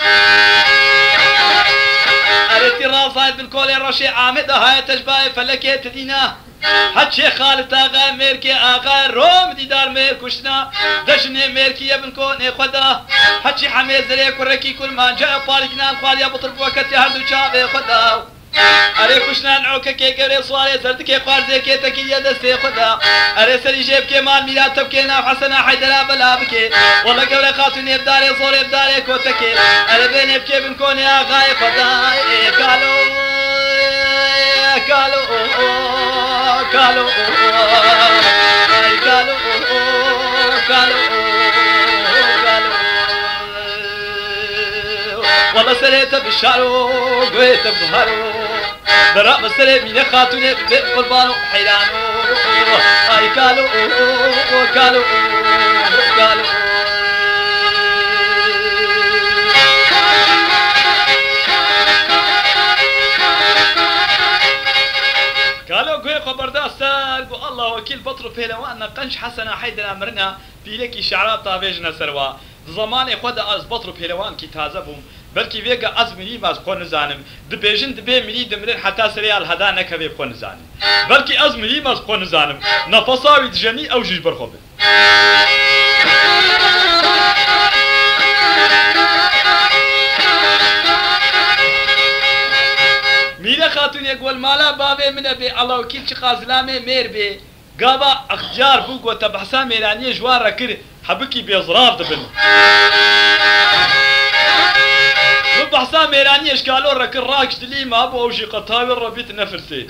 ارتي رافايد بالكول الرشي عامد هاي تشباي فلكي تدينا حتى خالد اغا ميركي اغا روم ديدار مير كشنا دشني ميركي ابن كون خدا حتى حميد زري كركي كل ما جاء بالكنا خاليا بطرب وقت هردو شابي خدا اري كشنا نعوك كي قري صوالي زرت كي خوارزي كي تكي دستي خدا اري سري جيب كي مال ميلاد تبكينا حسنا حيدلا بلا بكي والله قبل خاتون يبداري صور يبداري كوتكي اري بين يبكي بن كوني اغا خدا قالوا قالوا والله سريت بالشارو قويت بظهرو برا بسري من خاتوني بقربانو حيرانو اي قالوا قالوا قوي خبردار سال الله وكيل بطرو بيلوانا قنش حسنا حيدنا امرنا بيلكي شعرات طابيجنا سروا زمان خود از بطرو بيلوان كي تازبهم بلكي فيغا از ملي باز خون زانم دبيجن دبي ملي دمرن حتى سريال هدا نكبي خون زانم بلكي از ملي باز خون زانم نفصاوي دجني او جيج برخوب ميرا خاتون يقول مالا بابي من ابي الله وكيل شقازلامي مير بي قابا اخجار بوق وتبحسا ميرانيه جوار ركر حبكي بيزراف دبن بحسا ميرانيه اشكالو ركر راكش دلي ما ابو اوجي قطاوي ربيت نفرتي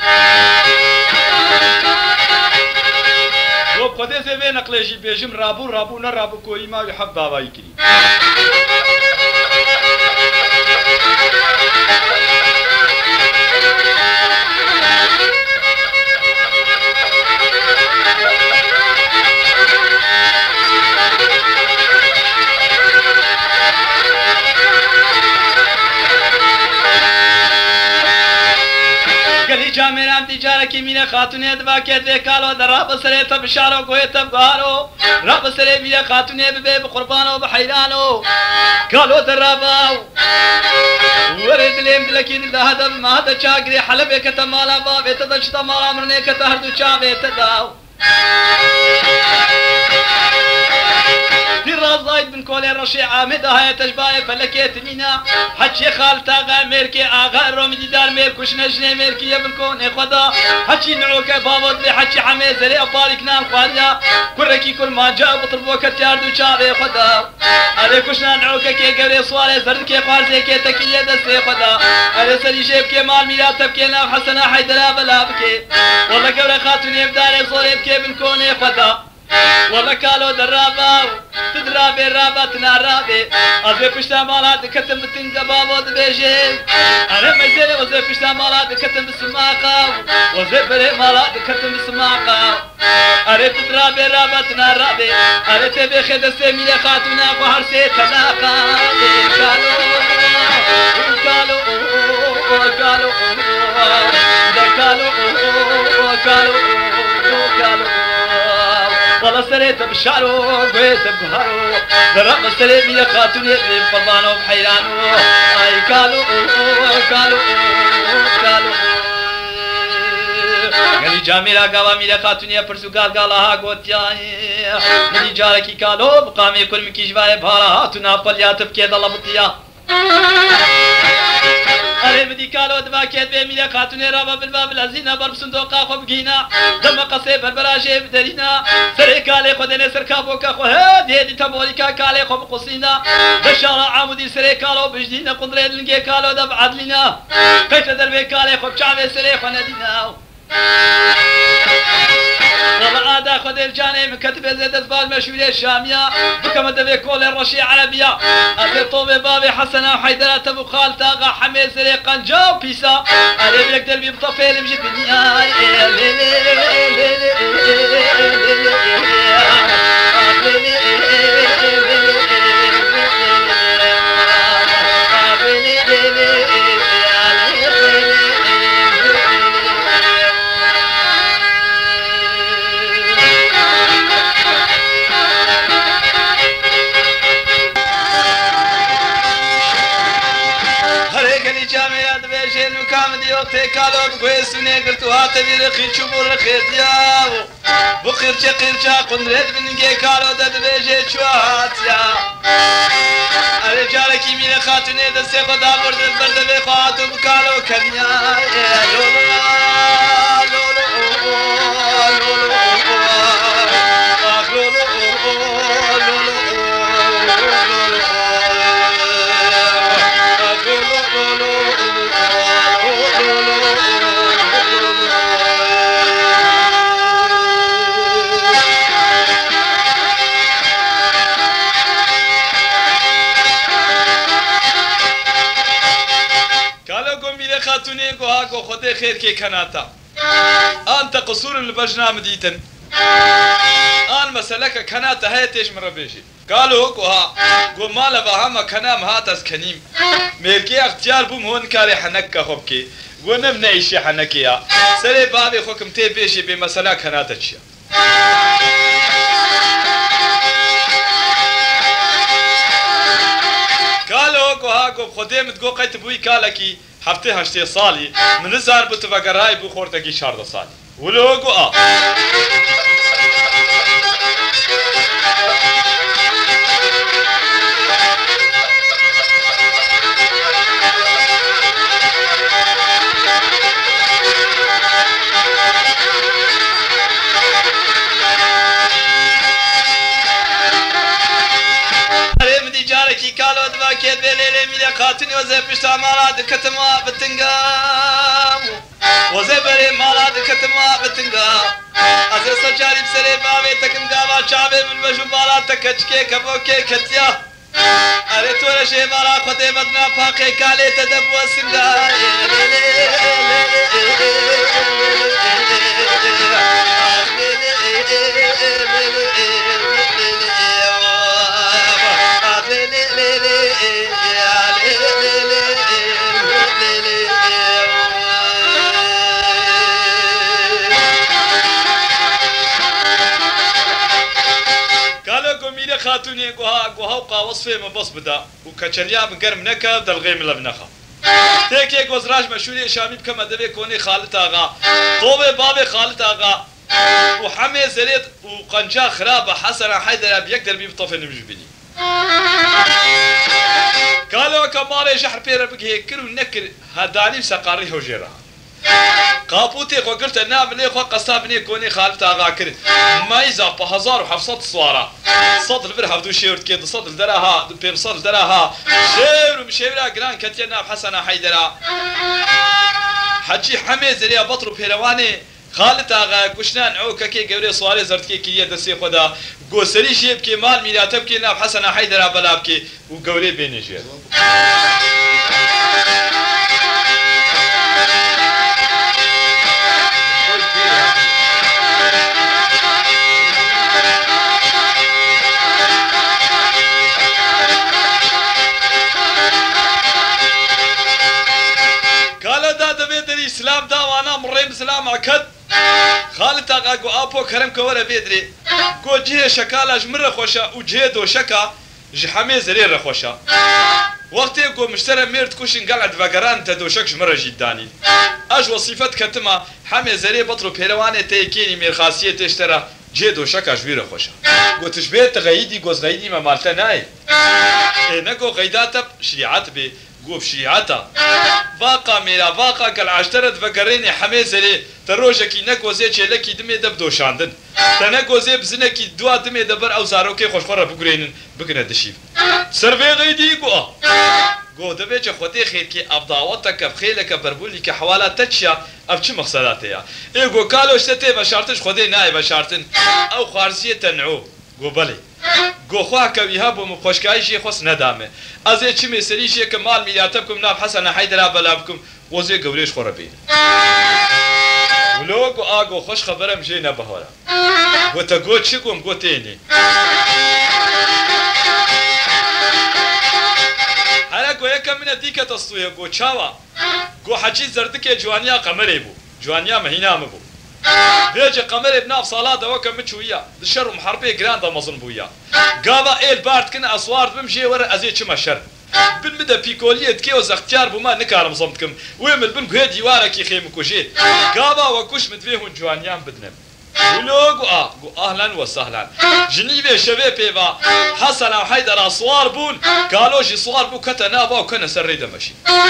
وبقدي زي نقليجي بيجم رابو نرابو كوري ما يحب بابا يكري مدی جارکی مینه خاتونه دبا کرده کالو در راه بسره تا بشارو گوه تا بگارو راه بسره مینه خاتونه ببه بقربانو بحیرانو کالو در راه باو ورد لیم دلکی ده هدف ما هذا چاگری حلبه کتا مالا بابه تا دشتا مالا مرنه کتا هر دو چاوه تا داو رازايد بن كولي الرشي عامد هاي تجباي فلكيت لينا حكي خالتا غا ميركي اغا رومي دار ميركوش نجني ميركي يا بالكون خدا حكي نعوك بابود لي حكي حمي زلي ابارك نام خاليا كركي كل ما جاء بطلبوك تياردو شابي خدا عليكوش نعوك كي قري صوالي زرد كي قارزي كي تكي دستي خدا علي سري جيب كي مال ميلاد كي نام حسنا حيدلا بلا بكي والله قبل خاتوني بداري صوري بكي بالكون خدا والله كالو دراباو تدرابي رابطنا رابي أزوي فشتا مالات كتم بتنجا بابو دبيجي أنا مزيني وزوي فشتا مالات كتم بسماقا وزوي بري مالات كتم بسماقا أري تدرابي رابطنا رابي أري تبي خد سيمي خاتونا وهرسي تناقا كالو كالو كالو كالو كالو كالو والله سريت بشعره قويت بهارو درق سريت يا خاتوني بفضانو بحيرانو اي كالو كالو كالو غني جاميرا قوا ميرا خاتوني برسوغال قالها قوتياي غني جاركي كالو بقامي كل مكي جواي بهارا هاتونا بليات بكيد الله بطيا أري بدي كالو دبا كيد بيميلة خاتوني رابا بالباب العزينا برب صندوقا خو بقينا دم قصي بربراجي بدرينا سري كالي خدني سركابوكا خو هادي هدي تبوليكا كالي خو بقصينا دشارة عمودي سري كالو بجدينا قدرين لنجي كالو دب عدلنا قيت دربي كالي خو بشعبي سري خو ندينا والله عادا خد الجاني من كتب زيد الزبال مشهورية الشامية بكم دبي كول الرشي عربية أبي طوبي بابي حسنا وحيدرة أبو خال تاغا حميد سري قنجا وبيسا أري بلك دربي بطفيل مجد الدنيا كالو بقويسوني قلتو هاتبي رخي شبو رخي دياو بقيرشا قيرشا قندرت بنجي كالو دد بيجي شواتيا الرجالك يمين خاتوني دسي خدا برد برد بخاتو بكالو كنيا لولو لولو لولو خاتوني قوهاكو خدي خير كي كناتا انت قصور البجنام ديتن ان مسلك كناتا هيتش من ربيشي قالوا قوها قو مالا بهما كنام هاتس كنيم ميركي اختيار بوم هون كاري حنكا خبكي ونم نعيشي حنكيا سري بابي خوكم تي بيشي بمسلا كناتا تشيا قالوا قوها قو خديم تقو قيت بوي كالكي هفته هشته سالی من زار بتو وگرای بو خورتگی 14 سالی ولوگو کی کالو دوا کید بلیلی میلی خاتونی وزه پشت مالاد کتما بتنگام وزه بری مالاد کتما بتنگام از سجاری بسری باوی تکم گاوا چابه من بجو بالا تکچکه کبوکه کتیا اره تورشه بالا خده بدنا پاقه کاله تدب و سنگار میره خاتونی گوها و قاوس فێمە بەس بدا و کەچەریا بگەرم نەکە دەڵغێم لە بنەخە تێکێ گۆزراژ مەشهوری شامی بکەمە دەبێ کۆنی خالت ئاغا تۆبێ بابێ خالت ئاغا و هەمێ زەرێت و قەنجا خراپە حەسەنە حەیدەرا بەیەک دەربی بتەفێ نمش بینی قالوا كمال شحر بيرا بقى كل ونكر هداني سقاري هوجيرا قابوتي خو قلت نام لي خو قصابني كوني خالت اغا كر ما يزا ب 1700 صوره صد البر حفدو شيرت كيد صد الدراها بيم صد الدراها شير ومشيرا جران كتينا بحسن حيدرا حجي حميز لي بطرو بيرواني خالت آغا گوشنان عوکا که گوری سواری زرد که کلیه دستی خدا گوسری شیب که مال میلاتب که ناب حسن حیدر بلاب که و گوری بینیجید قال دا دبي در اسلام دا وانا مريم اسلام عكد خالد آقا گو آپو کرم که وره بیدری گو جه شکالاش مر خوشا و جه دو شکا جحمه زریر رخوشا وقتی گو مشتره مرد کشین قلعد وگران تا دو شکش مر جیدانی اج وصیفت کتما همه زری بطرو پیروانه تیکینی میرخاصیه تشتره جه دو شکاش وی رخوشا گو تشبه تغییدی گوز غیدی ممالتا نای نگو غیداتا شریعت بی گوب شیعتا واقع میرا واقع کل عشترت وگرینی همه زری تروجکی نگوزه چلکی دمی دب دوشاندن تنگوزه بزنکی دوا دمی دبر او زاروکی خوشخوره بگرینن بگنه دشیب سروی غیدی گو دبی چه خودی خیر که افداوتا که بخیله که بربولی که حوالا تچیا اب چه مقصداته یا ای گو کالوشته تی بشارتش خودی نای بشارتن او خارزیه تنعو گو بلی گو خواه که ویها بو مخوشکایشی خوست ندامه از ای چی میسریشی که مال میلیاته بکم ناب حسن حیدرا بلا بکم وزی گوریش خوره بین ولو گو آگو خوش خبرم جی نبهارا گو تا گو چی گوم گو تینی هلا گو یکم من دیکه تستویه گو چاوا گو حجی زردکه جوانیا قمره بو جوانیا مهینام بو بيجي قمر بناف صلاة دوكا متشوية الشر محربية جراند مظن بويا قابا إيل بارد كنا أصوار بمشي ورا أزي شما شر بالمدى بيكولية كيوز اختيار بما نكارم صمتكم ويمل بنكو هدي وارك يخيمكو جي قابا وكوش مدفيهن جوانيان بدنم ولو قو أهلا وسهلا جنيبه شبه بيبا حسن وحيدر أصوار بون قالوا جي صوار بو كتا نابا وكنا سري دمشي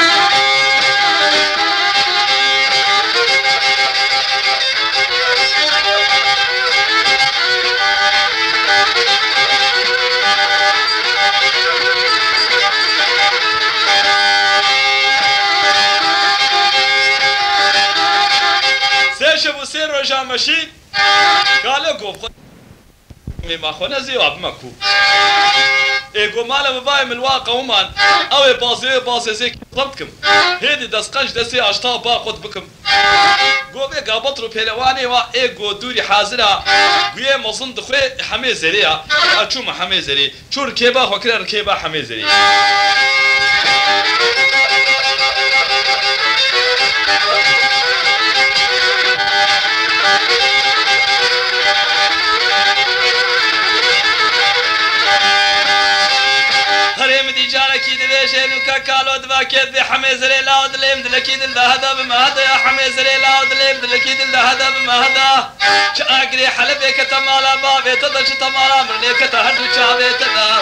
شبو سير رجع مشي قالوا قوم ما خونا زيواب ماكو ايقو مالا مباي من الواقع ومان اوي بازي زيك ضبطكم هيدي دسقنج دسي اشتا باخد بكم قو بيقا بطرو بيلواني وا ايقو دوري حازرة قوية مظن دخوي حمي زريا اشوما حمي زري شو ركيبا وكرا ركيبا حمي زري كالو دباكيد دي حميزري لا ودليم دلكيد الهدا بما هدا يا حميزري لا ودليم دلكيد الهدا بما هدا شاقري حلبي كتمالا بابي تدا شتمالا مرني كتهدو شابي تدا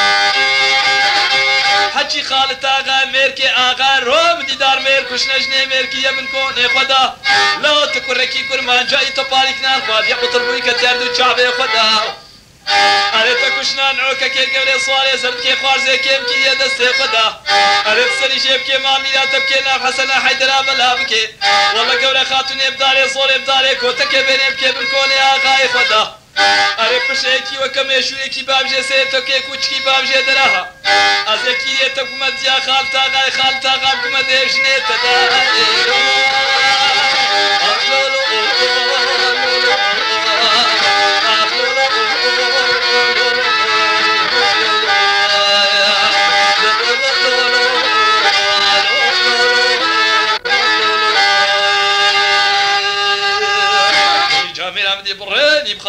حجي خالد آغا ميركي آغا روم ديدار مير كشنجني ميركي يمن كوني خدا لو تكركي كرمان جاي تباليك نان خواد يقطر بوي كتيردو شابي خدا أريد كشنان عوكا كي قبل صواري سرد كي خوارزي كيم كي يدستي خدا أريد سري جيب كي مامي لا تبكي ناب حسنا حيدرا بلا بكي والله قبل خاتوني بداري صوري بداري كوتا كي بيني بكي بنكوني آغاي خدا أريد بشيكي وكميشويكي بابجي سيتو كي كوچكي بابجي دراها أزيكي يتبكو مديا خالتا غاي خالتا غابكو مديشني تدا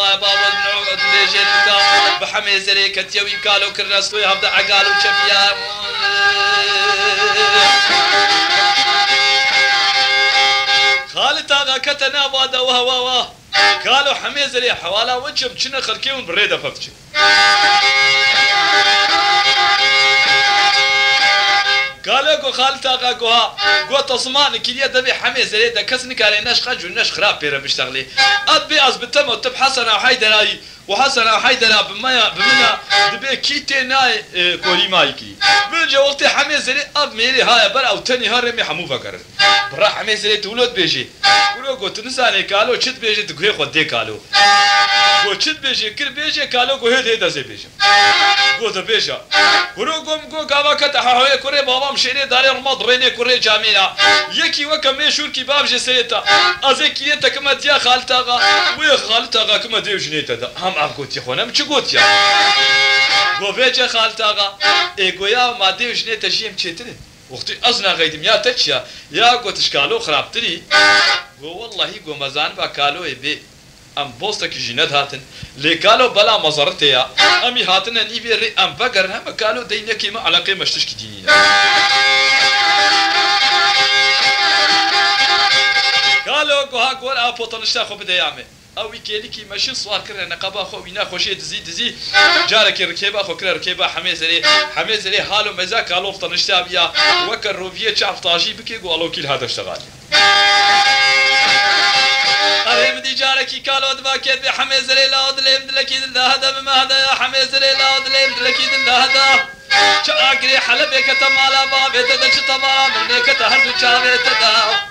ما بابا نعود لجنتا بحمي زري كتيوي قالوا كرستوي هبدا عقالو شفيا خالد آغا كتنا بادا وهوا قالوا حمي زري حوالا وجم شنا خلكيون بريده ففتش قالوا قو خالد آغا قوها قو تصمان كليا دبي حمي زري دا كسني كاري نش خرج ونش خراب بيرا بيشتغلي أدبي أزبتم وتب حسن أو حيدراي وحسن أو حيدرا بمنا دبي كيتي ناي كوري مايكي بلجا وقت حمي زري أب ميري هاي بر أو تاني هارمي حمو فكر برا حمي زري تولد بيجي قولوا قو تنساني قالوا شت بيجي تقوي خدي قالوا قو شت بيجي كل بيجي قالوا قو هيد هيدا زي بيجي قو تبيجا قولوا قو قاوا كتحاوي كوري بابا مشيني داري رمض بيني كوري جامينا يكي وكم شور كي باب جسيتا أزيك يتا كما ديا خالتاغا ويا خالتاغا كما ديو جنيتا دا هم أقول يا خونا مش قلت يا قوفيجا خالتاغا إيقويا ما ديو جنيتا جيم تشيتري وقتي أزنا غيدم يا تتشيا يا قوتش قالوا خرابتري والله قو مزان با قالوا يبي ام بوستك جينات هاتن لي قالوا بلا مزرتيا امي هاتن اني بيري ام بقر هم قالوا دينا كيما علاقه مشتش كديني قالوا قوها قول ابو طنشتا خو بدا يعمل او كيليكي ماشي صوار كرنا نقبا خو وينا خوشي تزي جارك ركيبا خو كرا ركيبا حميزري حالو مزا قالوا طنشتا بيا وكر روفيه شاف طاجي بكي قالوا كل هذا اشتغال أريم دي جاركي قالوا دباكيت بحميزري لا ودليم دلكي دل هذا بما هذا يا حميزري لا ودليم دلكي دل هذا شاقري حلبك تمالا بابي تدش تمالا منك تهرب شابي تدا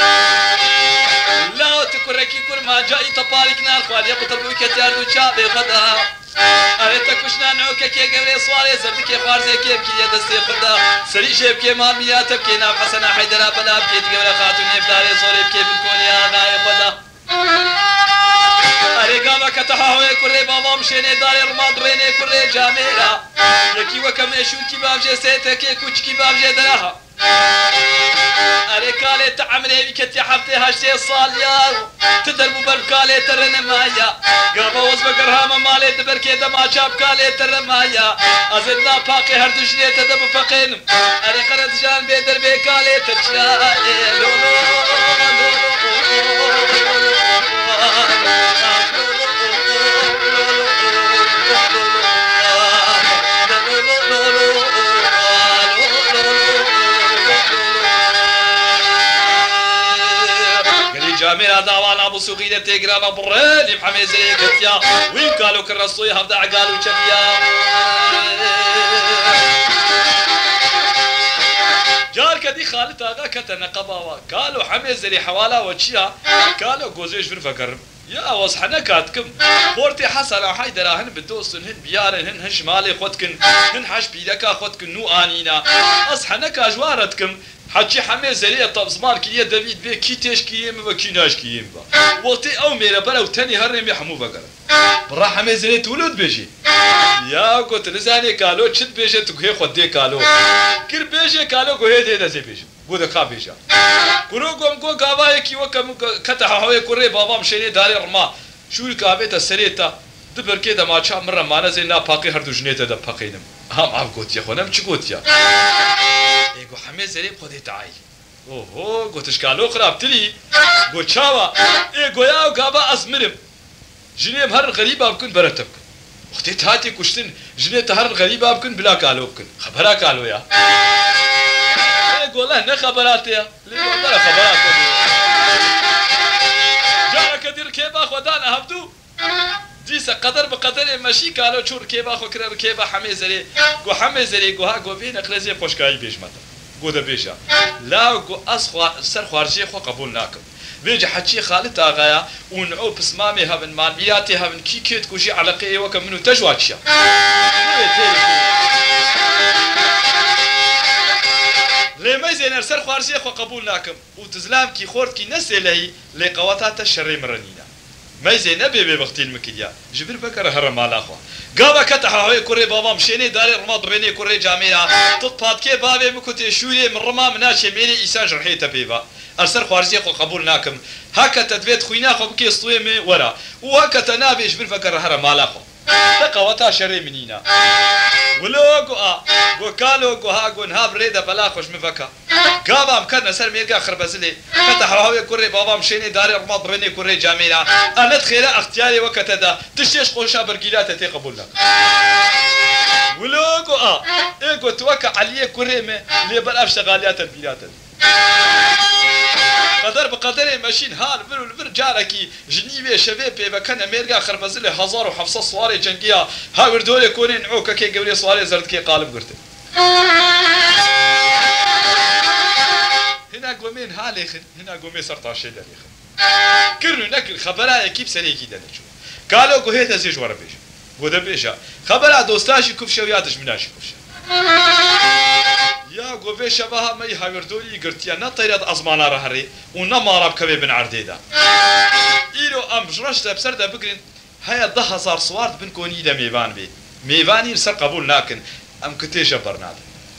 لا تكركي كل ما جاي تبارك نار خوالي قطبوك تيارو شابي خدا أريتك كشنا نوكا كي قبري صواري زردك خوارزي كيف كي يدستي خدا سري جيب كي مامياتك كي نام حسنا حيدرا بلا بكي تقبري خاتون نفداري صوري بكي بنكون يا غاي خدا أريقاما كتحاوي كوري بابا مشيني داري رماد بيني كوري جاميرا يكي وكم يشور كي بابجي سيتكي كوش كي بابجي دراها أريكالي تعملي بكتي حفتي هاشتي صاليا تدربو بركالي ترنمايا قابا وزبقرها مالي دبركي دما شابكالي ترنمايا أزدنا باقي هردوشني تدب فقين أريقرد جان بيدر بيكالي ترشاي لولو جاميرا داوانا ابو سوقيده تيغرانا بريد محمد زري كتيا وين قالوا كرسوي هبدا قالوا شفيا جار كدي خالد اغا كتنا قباوا قالوا حمد زري حوالا وشيا قالوا جوزيش في فكر يا وصحنا كاتكم بورتي حسن حيدر هن بدوسن هن بيارن هن شمالي خدكن هن حش بيدك خدكن نو انينا اصحنا كاجوارتكم حكي حمي زريع طب زمان كي دافيد بي كي تيش كيم وكي ناش كيم وقتي او ميرا بلا وتاني هرمي حمو بقرا برا حمي زريع تولد بيجي يا قلت لزاني قالوا تشد بيجي تقهي خدي قالوا كل بيجي قالوا قهي دي زي بيجي بودا كا بيجي كرو قوم قو قابا كي وكم كتح هوي كوري بابا مشيني داري رما شو الكابيتا سريتا دبر كده ما شاء مرة معنا زي نا باقي هردو جنيتا دا باقينم هم عم قلت يا خونا مش قلت يا يقول حمي زريب خدي تعاي اوه قلت اشكالو خرابتلي قلت شاوا يقول يا وقابا ازمرم جنيم هر غريبة بكن برتبكن اختي تهاتي كشتن جنيت هر غريبة بكن بلا قالو بكن خبرها قالو يا يقول له نه خبرات يا ليه والله خبرات جارك دير كيبا خدانا هبدو ديسا قدر بقدر ماشي قالوا شور كيبا خو كرب كيبا حمي زري قو حمي زري قو ها قو بين قرزي خوشكاي بيش متا قو ده بيشا لا قو اسخوا سر خارجي خو قبول ناكم بيجي حكي خالد اغايا ونعو بسمامي هبن مالبياتي هبن كي كيت كوشي علاقه وكم منو تجواتشا لما زين سر خارجي خو قبول ناكم وتزلام كي خورت كي نسلهي لقواتات الشر مرنينا ما زين نبي بوقت المكيا جبر بكر هرم على اخو قابا كتح هوي كوري بابا مشيني داري رمض بيني كوري جاميرا تطبات كي بابي مكوتي شوري من رما مناشي ميني إسان جرحيتا بيبا أرسل خوارزي خو قبول ناكم هكا تدبيت خوينا خو بكي سطويمي ورا وهكا تنابيش بالفكر هرا مالاخو تقوتا شري منينا ولوغو وكالو هاغون هاب ريدا بلا خوش مفكا قابا مكرنا سر ميرقا خربزلي فتح هواوي كوري بابا مشيني داري رمض بني كوري جامينا انا تخيلا اختياري وكتدا تشيش خوشا برقيلات تي قبول لك ولوغو ايغو توكا عليه كوريمي اللي بلا شغاليات البيلات قدر بقدر ماشين هال بر جاركي جنيبي شباب بكنا ميرقا خربزلي 1500 صواري جنگيا ها وردولي كونين عوكا كي قولي صواري زرد كي قالب قرت هنا قومين هاليخن هنا قومي سرطاشي داليخن كرنو نكل خبرايا كيف سريكي دالشو قالوا قو هيتا زيج ورا بيش قو دبيشا خبرا دوستاشي كفشا ويادش مناشي كفشا يا قوفي شبها مي هاوردولي قرتيا نطيرات أزمانا رهري ونما ربكبي بن عرديدا إيرو أم جرشتا بسردا بكرين هيا 10,000 صوارد بن كوني دا ميفان بي ميفاني لسر قبول ناكن أم كتيشا برناد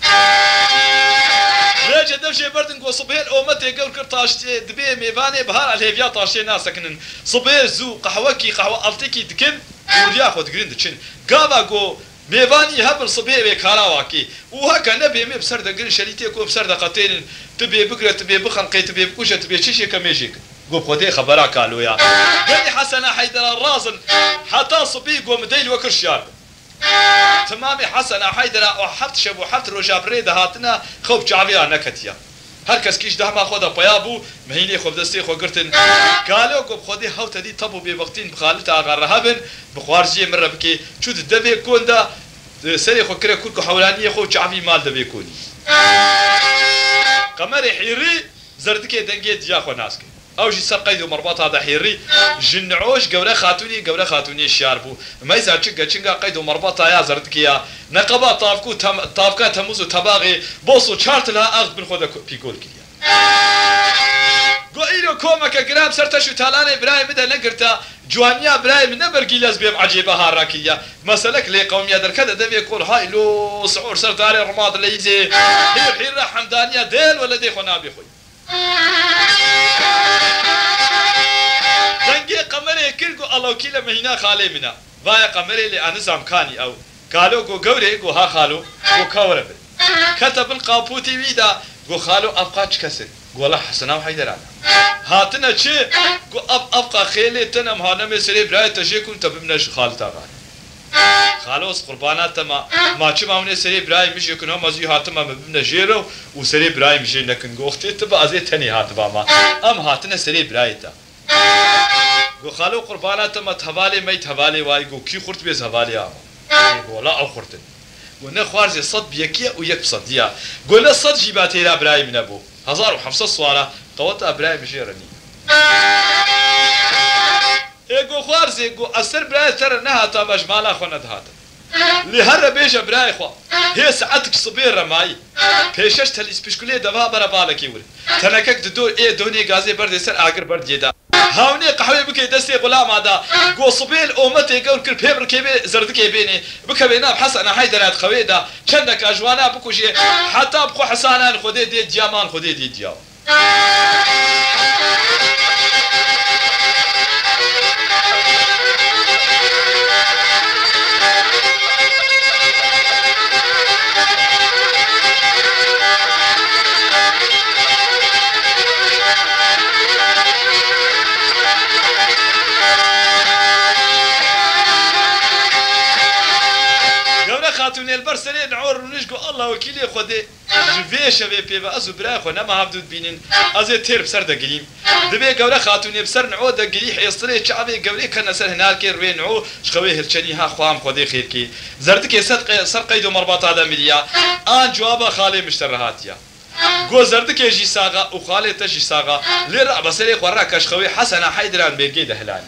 ليجا دفشي بردن قو صبيل أومتي قول كرتاشتي دبي ميفاني بهار الهيفيا طاشتي ناسكن صبيل زو قهوكي قهوة ألتيكي دكن وريا خود قرين دكين قابا قو ميفاني هبل صبي بكاراواكي وهكا نبي مي بسرد قرن شريتي كو بسرد قتين تبي بكره تبي بخنقي تبي بكوشه تبي شيشي كميجيك قو بخوتي خبرا قالوا يا قال حسن حيدر الرازن حتى صبي قو مديل وكرشار تمامي حسن حيدر وحط شبو حط رجا بريده هاتنا خوب جعبيا نكتيا هركس كيش ده ما خدا بيابو مهيني خوب دستي خو قرتن قالوا قو بخودي هاوتا دي طبو بوقتين بخالتا غرهبن بخوارجي مره بكي شود دبي كون دا سري خو كره كلكو حولانيه خو جعبي مال دبي كوني قمر حيري زردكي دنجيت يا خو ناسك او جي سقيد مرباط هذا حيري جنعوش قوره خاتوني شاربو ما يزال تشقا قيد مرباط يا زردكي يا نقبا طافكو طافكا تموز تباغي بوسو شارت لها اخذ بن خذا بيقول كيا قويلو كومك جرام سرتشو تالاني ابراهيم بدا نقرتا جوانيا ابراهيم نبرقي لازبيب عجيبه هاراكيه مسلك لي قوميه دركده دبي يقول هاي لو سعور سرداري رماد ليزي حير حمدانيه ديل ولا دي خنا بخوي دنجي قمري كرقو الله كيلا مهنا خالي منا بايا قمري اللي انا زمكاني او قالوا قو قوري قو ها خالو قو كورب كتب القابوتي ويدا قو خالو ابقى كسر قول حسنا وحيدر انا هاتنا شي قو ابقى خيلي تنم هانم سري براي تجيكم تبمنش خالتا غاني خالوس قربانات ما چه ماونه سری براي مش يكون مازي هاتما ببنا جيرو وسري براي مش لكن قوختي تبع ازي تاني هاتبا ما ام هاتنا سري براي تا قو خالو قربانات ما تهوالي مي تهوالي واي قو كي خرت بيز هوالي ام قولا او خرتن قلنا خوارزي صد بيكيا ويك بصديا قلنا صد جيباتي لا براي من ابو 1500 صوره قوتا براي مش يرني ايغو خوارزي ايغو اسر براي ترى نها تابش مالا خند هات لهر بيش براي خو هي ساعتك صبير رماي بيشش تليس بشكلي دوا برا بالك يور تنكك دو اي دوني غازي برد سر اگر برد يدا هاوني قهوه بكي دستي غلام هذا جو صبيل امتي قول كل بيبر كيبي زردكي بيني بكبينا حسن حيدرات خويدا شندك اجوانا بكوشي حتى بخو حسانان خدي دي ديامان خدي دي دياو خاتوني البرسلين عور ونشقو الله وكيلي خدي جفيش في بيبا ازو براي خو نما هبدود بينين ازي تير بسر دقليم دبي قوله خاتوني بسر نعو دقلي حيصري شعبي قولي كنا سر هناك روين نعو شخوي هرشني ها خوام خدي خيركي زردك صدق سر قيد مرباط هذا مليا ان جواب خالي مشترهاتيا قو زردك يجي ساغا وخالي تجي ساغا لرا بسري وراك شخوي حسن حيدران بيرقي دهلاني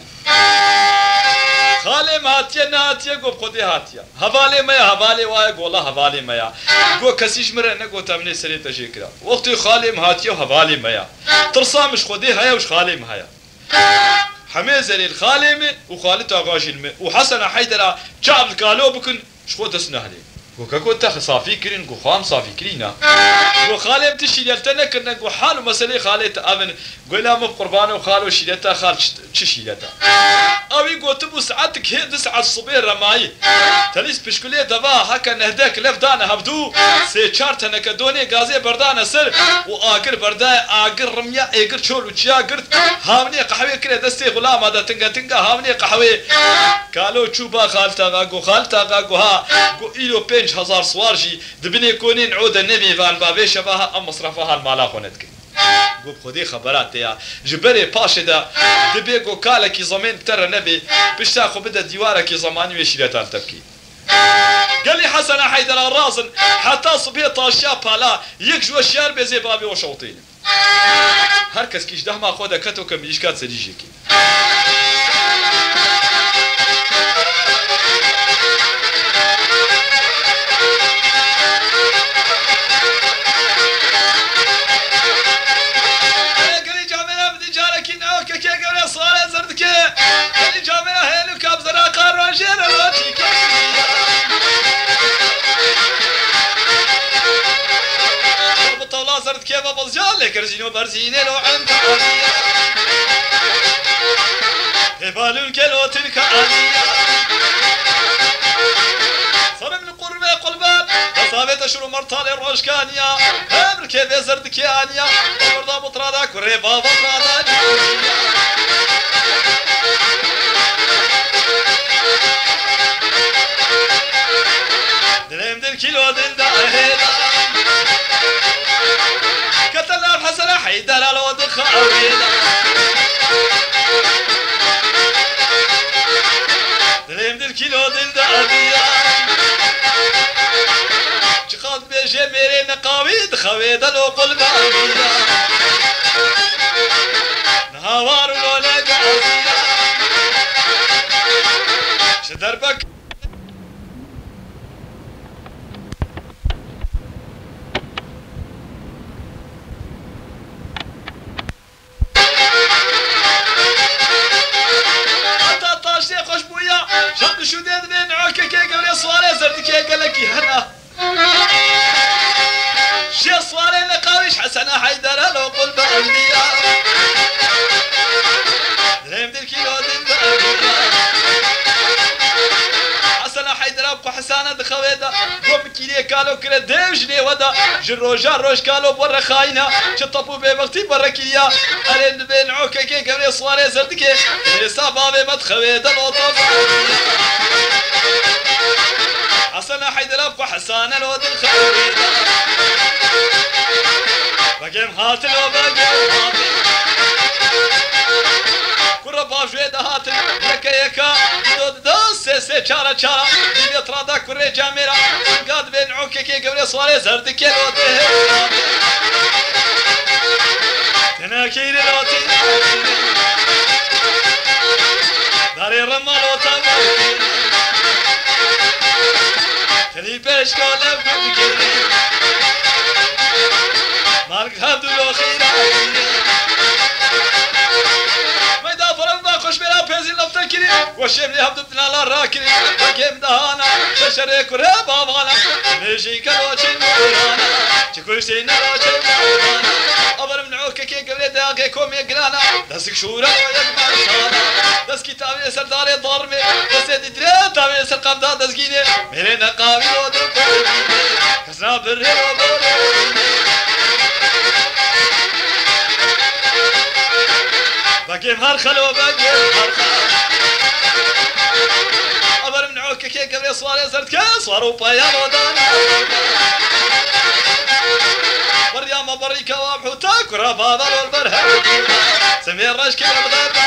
خالي ماتيا ناتيا قو بخدي هاتيا هوالي مايا هوالي وايا قولا هوالي مايا قو كسيش مرة نقو تامني سري تجيكرا وقتي خالي مهاتيا وهوالي مايا ترصا مش خدي هيا وش خالي مهيا حميزة للخالي مي وخالي تاغاشي المي وحسن حيدرا شعب قالوا بكن شخو تسنهلي وكاكو تاخ صافي كرين كو خام صافي كرينا وخالي بتشي يلتنا كنا كو حال مسألة خالي تأمن قلنا مو قربانه وخالو شيلتا خال شيلتا أبي قلت بو ساعتك هي 9 الصبح رماي تليس بشكلية دبا هكا نهداك لفدانا هبدو سي چارتنا كدوني غازي بردانا سر وآقر برداي آقر رميا آقر شول وشيا قرت هامني قحوي كده دستي غلام هذا تنقا هامني قحوي قالوا تشوبا خالتا غاقو ها قو إلو 5000 سوارجي دبني كونين عود النبي فان بابي شباها أم مصرفها المالا خونتك قو بخدي خبرات يا جبري باشي دا دبي قو كالكي زمين ترى نبي بشتاخو بدا ديواركي زماني ويشيلتان تبكي قال لي حسن حيدر الرازن حتى صبي طاشا بالا يكجو الشار بزي بابي وشوطين هركس كيش ده ما خودا كتو كم يشكات سديجيكي صرت كيف بزجال لك رزينو برزينه لو عند هبالون كيلو تلك آنية صار من قرب قلبان تصابت شرو مرتال الروشكانية امر كيف زرد كيانية وبرضا مطرادا كريبا مطرادا دلم دل كيلو دل داهيدا كتلنا حسن حيدر على ود خاوينا دلم دل كيلو دل داهيدا شخاط بيجي ميري نقاويد خويدا لو قلبا نهار ولا قاسيا شدربك شد شو ديد بين عوكا كي قبل صوالي زرد كي قال لك هنا شي صوالي نقاويش حسن حيدر لو قل بأنبياء دريم دل كيلو دل بأنبياء حسن حيدر ابقو حسانة دخويدا قوم كيلي كالو كلا ديم جني ودا جروجان روش كالو برا خاينة شطبو بيبغتي برا كيا أرين بين عوكا كي قبل صوالي زرد كي لسا بابي مدخويدا لو حسن حيدر ابقو حسان الود الخويدا بقيم هاتل وبقيم هاتل كرة باجويدا هاتل يكا يكا دود داس سي چارا چارا ديبيا ترادا كرة جاميرا قاد بين عوكي كي قبل صوالي زردك الود تناكير الوتي داري رمال وطابوكي تلي بيش كولا بكيري مالك هادو لو خيرا ما يدافر الله خوش بلا بيزي لفتكري وشيملي هبدو بنالا راكري بكيم دهانا ششريك ورابا بانا نجي كالوشي مولانا تكوشي نروشي مولانا أبر من عوكا كي قبل داقي كومي قرانا دسك شورا ويقمار شانا دس كتابي سرداري ضرمي دس يدري تابي سر قبضا دسكيني ميري نقاوي ودو قلبي كسنا برهي وبوري بقيم هرخل وبقيم هرخل أبر من عوكا كي قبل صواري زرد كاسوار وبيان ودانا بريام بريكا وابحوتاك وراباضا والبرهب سمير رشكي والبغابة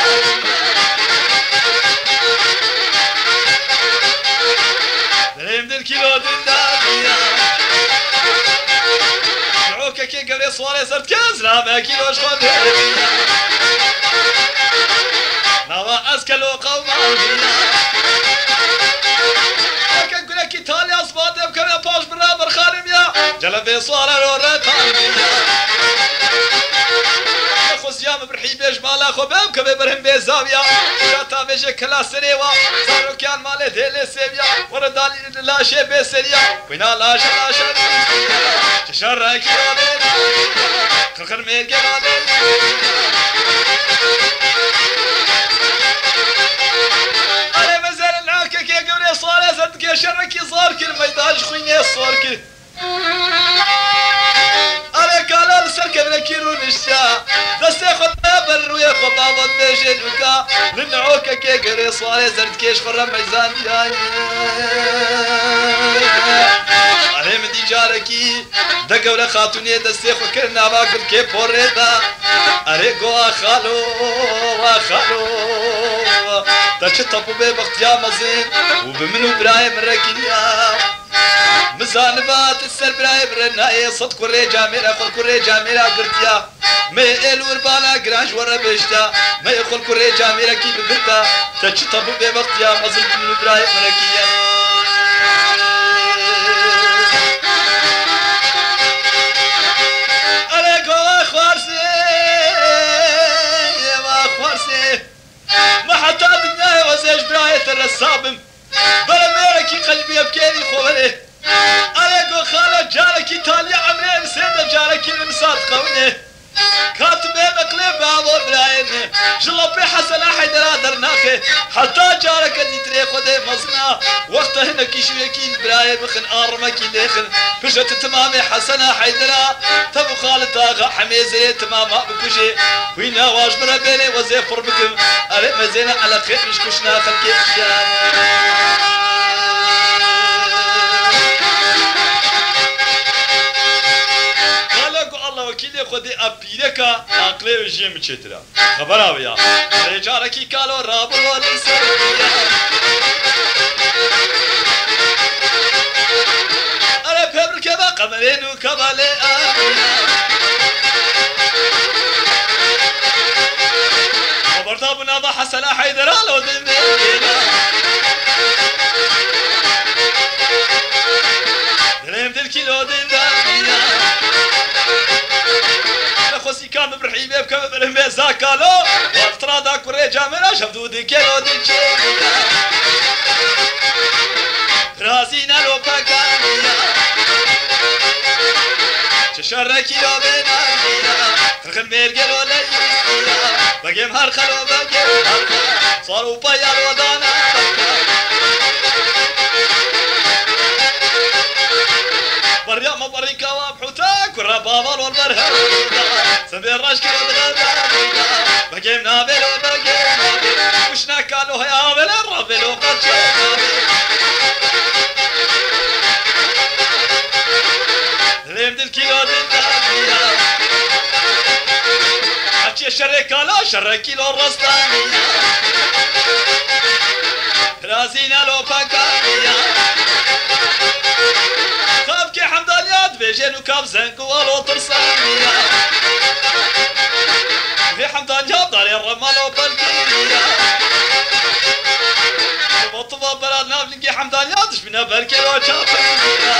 دريم دل كيلو دل دابيا عوكا كي قبل صواري زرد كاسنا كيلو شخون هربيا نوا أسكال وقوما لكن قل لك إيطاليا أصبحت بكم باش برابر خالميا جلبي صورة ورقالميا خصيام برحيب يجمالا خبام كم برهم بزاوية شاتا بيجي كلا سنيوا صاروا كان مالي مالي ديلي سيبيا وردالي لا شي بسريا وينا لا شا تشرك خلخل ميرقى أنا مازال العاكك يا قولي صار زدك يا شرك صار كل ما يدالش خويني صار كل أنا كالا لسرك من كيرو نشتا بس ياخد بابر وياخد بابا بيجي وكا لنعوكا كي قولي صار زدك كيش خرم ميزان أنا مدي جاركي دقا ولا خاتوني دستي خو كرنا باكل كي بوريدا أريقو خالو تشطبوا ببختيا مزين وبمنو برايم ركيا مزانبات السر برايم رناي صد كوري جاميرا خل كوري جاميرا قرتيا ما يقلور بالا قراش ورا بشتا ما يقول كوري جاميرا كي بقرتا تشطبوا ببختيا مزين وبمنو برايم ركيا أريقو خوارسي ما حتى بالنهاية وزيج براية الرسابم بلا ميركي قلبي يبكيني خوالي أريقو خالة جاركي تالي عمرين سيدة جاركي المساد قوني كاتب مقلب بعضو برايني جلبي حسن حيدرا درناخي حتى جارك اللي تريقو دي مصنع وقت هنا كيشو يكين براين مخن آرمكي ليخن بجت تمامي حسن حيدرا تبو خالة آغا حميزي تماما بكوشي وينا واج بربيني وزيفر بكم أريد مزينة على خير مش كشنا خلقي أشياء وكيلي خودي أبيدكا عقلي وجيم تشترا خبرها ويا رجالكي كالو رابو والسرية أنا بهبر كبا قمرين وكبالي خبرتها بنابا حسنا حيدرا لو دمينا دليم دلكيلو دمينا خوسي كام برحيمه بكم برحيمه زاكالو وافترادا كوري جامرا شفدو دي كيلو دي تشيميا راسينا لو باكانيا تشركي لو بينانيا خلخل ميرقلو ليسيا بقيم هرخلو بقيم هرخل صاروا بيال ودانا بريا ما بري كواب حوتاك والربابال والبرهان سبيل راشكي وبغدا بقيم نابل وبقيم نابل وشنا كانوا هيا بل الربل وقد ليم دلكيلو دلدانيا حكي الشركالا شركيلو الرستانيا رازينا لو باكانيا كابكي حمدانيات بيجين وكاب زنكو والو ترسانيا في حمدانيات داري الرمال وبالكينيا بطبا بلادنا بلقي حمدانيات شبنا بالكيلو وشافينيا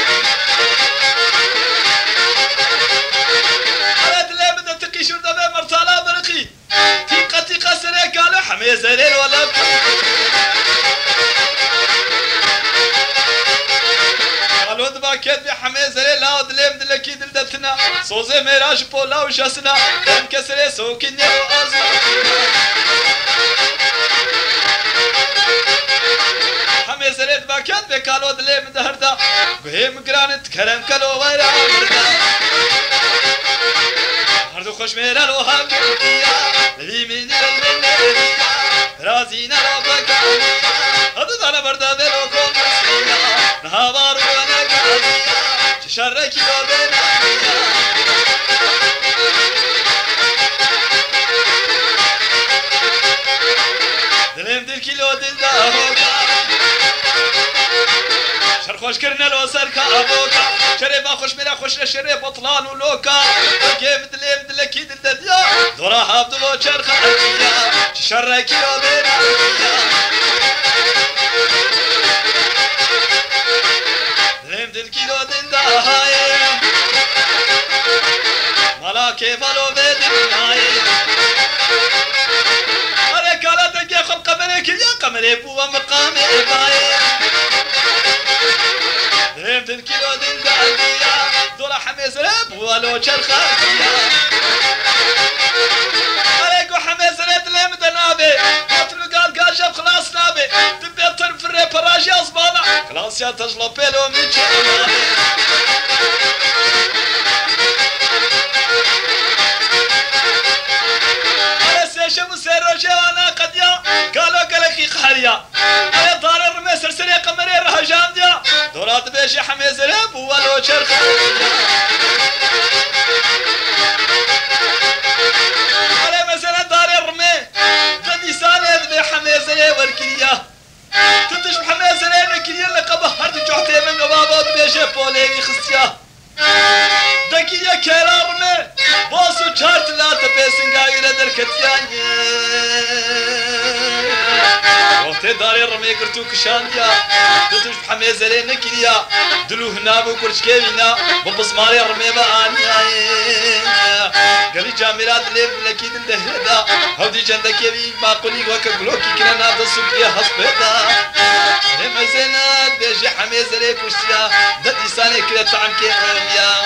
على دلي بدنا تقي شرطة بي مرسالة برقي تيقة سريك قالوا حمي زليل ولا الود باكيت بحمي زليل لا دلي بدنا كي دلدتنا صوزي ميراج بولا وشاسنا انكسري سوكيني وازنا حمي زليل باكيت بكالو دلي مدهردا قهي مقرانت كرم كلو ويرا هردو خوش ميرا لو هاكيا لبي من المنيا رازينا لو بكانيا هدو دانا بردا بلو كون مسيا نهابارو وانا قازيا ششركي لو بنانيا دلم دل كيلو دل داهوكا شرخوش كرنا لو سركا ابوكا شريبا خوش ميرا خوش لشريب بطلان ولوكا جيم دلم دل كيد الدنيا دورا هابدلو شرخا اجيا ششركي لو بنانيا دلم دل كيلو دل داهايم مالا كيفالو بدنايم عمري بوا مقامي باي درهم دل كيلو دل داليا دولا حميز رب ولو شرخاتيا عليكو حميز رب لم دنابي قتل قال شاف خلاص نابي تبي طرف الريبراج يا زباله خلاص يا تجلو بيلو ميتشي شمو سيروجي وانا قد يا قالوا قالك قحريا انا دار الرمي سرسري قمري راه جامديا دورات بيشي حمي زرب ولو شرخ على مثلا دار الرمي بدي سالي ذبي حمي زري والكليا تنتج بحمي زري الكليا لقبه هرد جوحتي من بابا بيشي بولي خصيا دكيا كيلا رمي باسو چارت لا تبسنگا يلدر كتياني وقت داري رمي قرتو كشانديا دتوش بحمي زري نكليا دلو هنا بكرش كيبينا ببصماري رمي بانيا قالي جامرات ليب لكيد الدهدا هودي جندا كيبي باقولي وك بلوكي كنا ناد السوقيا حسبدا لما زينات بيجي حمي زري كشيا ددي ساني كده طعم كيميا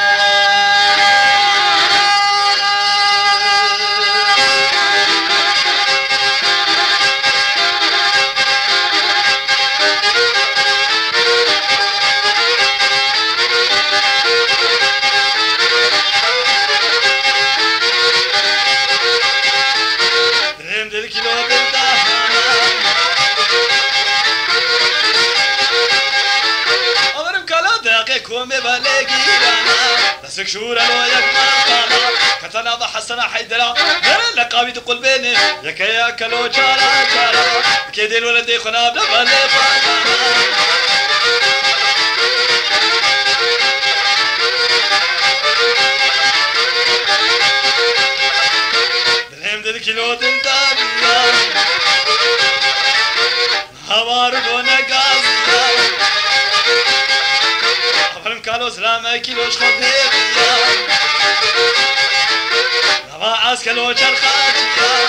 كومي باليكي بسك شورا لو يكما كتنا بحسنا حيدرا لا لقابي تقول بيني يا يا كلو جارا جارا كيدي الولد يخنا بلا بالي بالهم دل كيلو دل دابيا هوار بونا غازيا أفرم كالو سلامة كيلوش خبيبيا نبا عسكلو شرخاتيا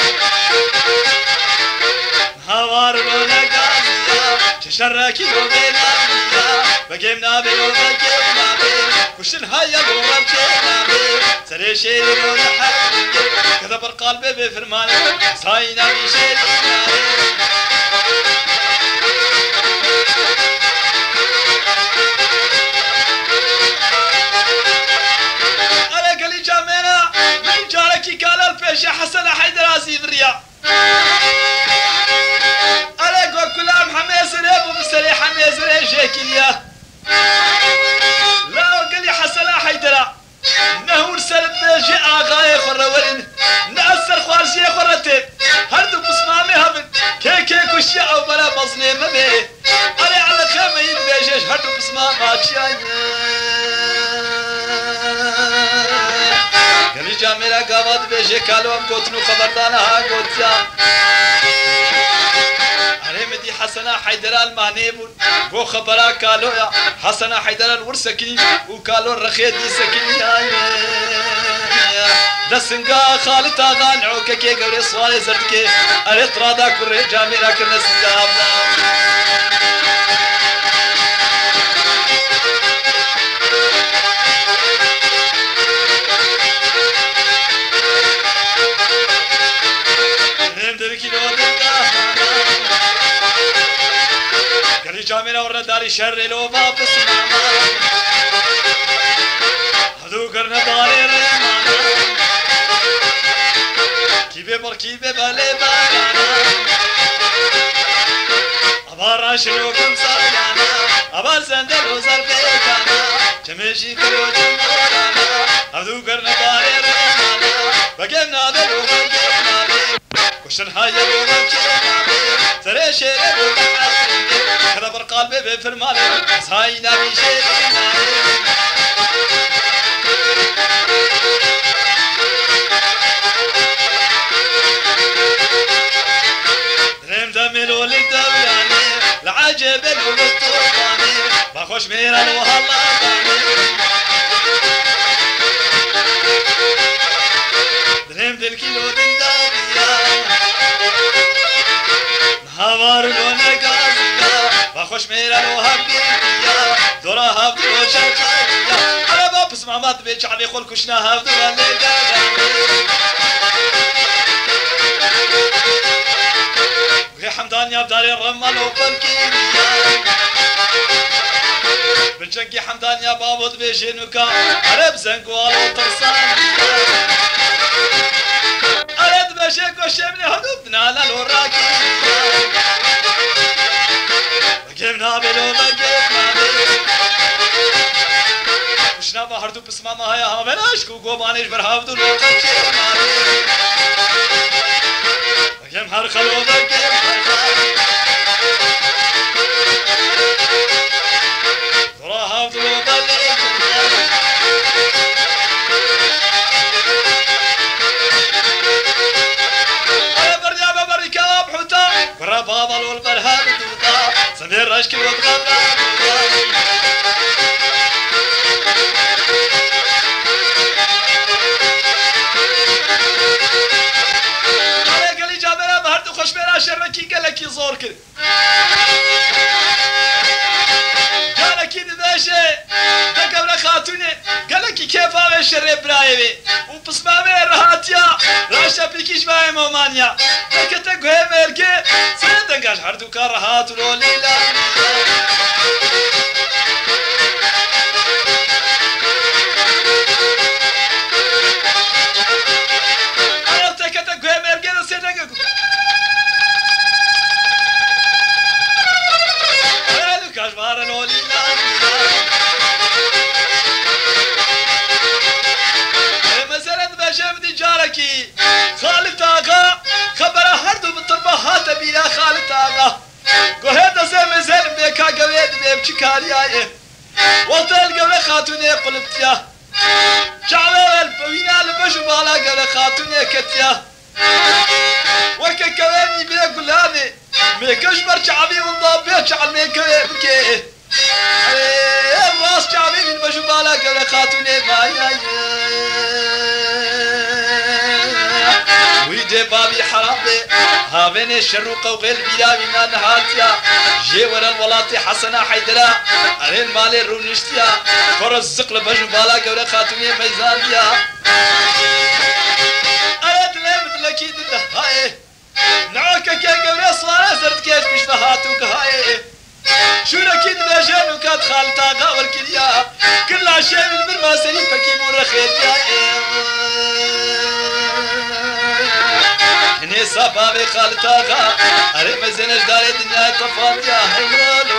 هوار بونا قازيا ششرة كيلو بيناميا بقيمنا بيو بقيمنا بي كشن هيا قوم بجينا بي سري شيري بونا حقيقي كذا برقلبي بفرماني ساينا بيشيرينا بي يا حسن حيدر اسيد الرياء عليك كلام حميس ريب ومستري حميس ريب شيكيا لا وقال لي حسن حيدر نهور سلب بيجي اغاي خرورين نأثر خوارشي خرتين هردو بسمامي هبن كي كوشي او بلا مصني مبي علي على خامين بيجيش هردو بسمامات شاين قالي جاميرا قابض بيجي كالو ام قوتنو خبردانا ها قوتيا علي مدي حسنا حيدر المهنيبون بو خبرا كالو يا حسنا حيدر الورسكين وكالو الرخيد دي سكين دسنقا خالتا غانعو كي قولي صوالي زردكي الاترادا كوري جاميرا كرنس جاميرا ورنا داري شر لو باب اسماما هدو قرنا داري ريمانا كيبي بركيبي بالي بارانا أبارا شنو كن صايانا أبار زندل وزر بيتانا جميشي كلو جمورانا هدو قرنا داري ريمانا بقيمنا بلو بقيمنا بي كشن هاي لو بقيمنا بي سري شيري بقيمنا هذا برقلبي بفرماني صاينا بشيرينا درهم دملو للدوياني العجب الوطوطاني بخوش ميران وهلا درهم دل كيلو دندانيا هوار خوش ميرا لو هبديا دورا هبدو شرقايا على باب اسمع ما تبيش علي خل كشنا هبدو اللي وهي حمدان يا بداري الرمال وبركين بالجنكي حمدان يا بابود بيجينوكا عرب زنقوال وطرسان عرب بيجيكو شمني هدوبنا للوراكي بقيمنا بلو بقيمنا بلو وشنا بهردو بسما ما هيا هامناشكو قومانيش برهاودو لوقتي بقيم هرخلو بقيم بابا والبرهان دودا سمير راشكي وبغدا عليك اللي جابنا بهردو خوش بينا شركي قالك يزور كده قالك دباشي دقبنا خاتوني قالك كيف هذا الشرب برايبي وبسمامي رهاتيا راشا بيكيش باي مومانيا لكتك هي ملكي سندنقاش هردو كارهات ولوليلا انا تكتك هي ملكي سندنقاش هردو بار لوليلا مثلا بجمد جاركي خالد آقا خبره هردو بالطربة هاتا بيا خالد آقا قهيدا زي مزل بيكا قويد بيبچي كارياي وطل قبل خاتوني قلبتيا جعل البوينا لبجو بالا قبل خاتوني كتيا وكا كويني بيا قلاني ميكاش برشعبي والضابي شعل ميكا بكي راس شعبي من بجو بالا قبل خاتوني بايا ويدي بابي حرامي هابين الشروق وغير بلابي من نهاتيا جيور الولاتي حسنا حيدرا علي المالي رونشتيا فرز زقل بجو بالا قبل خاتوني ميزانيا أرد لي مثلكي دل هاي نعوكا كي قبل صلاة زرد كيش مش فهاتوك هاي شو لكيد باجانو كاد خالتا غاور كليا كل عشاء من برماسني فكي مرخيت يا هني صبابي خالتا غا أري مزينش داري دنيا طفات يا هيرولو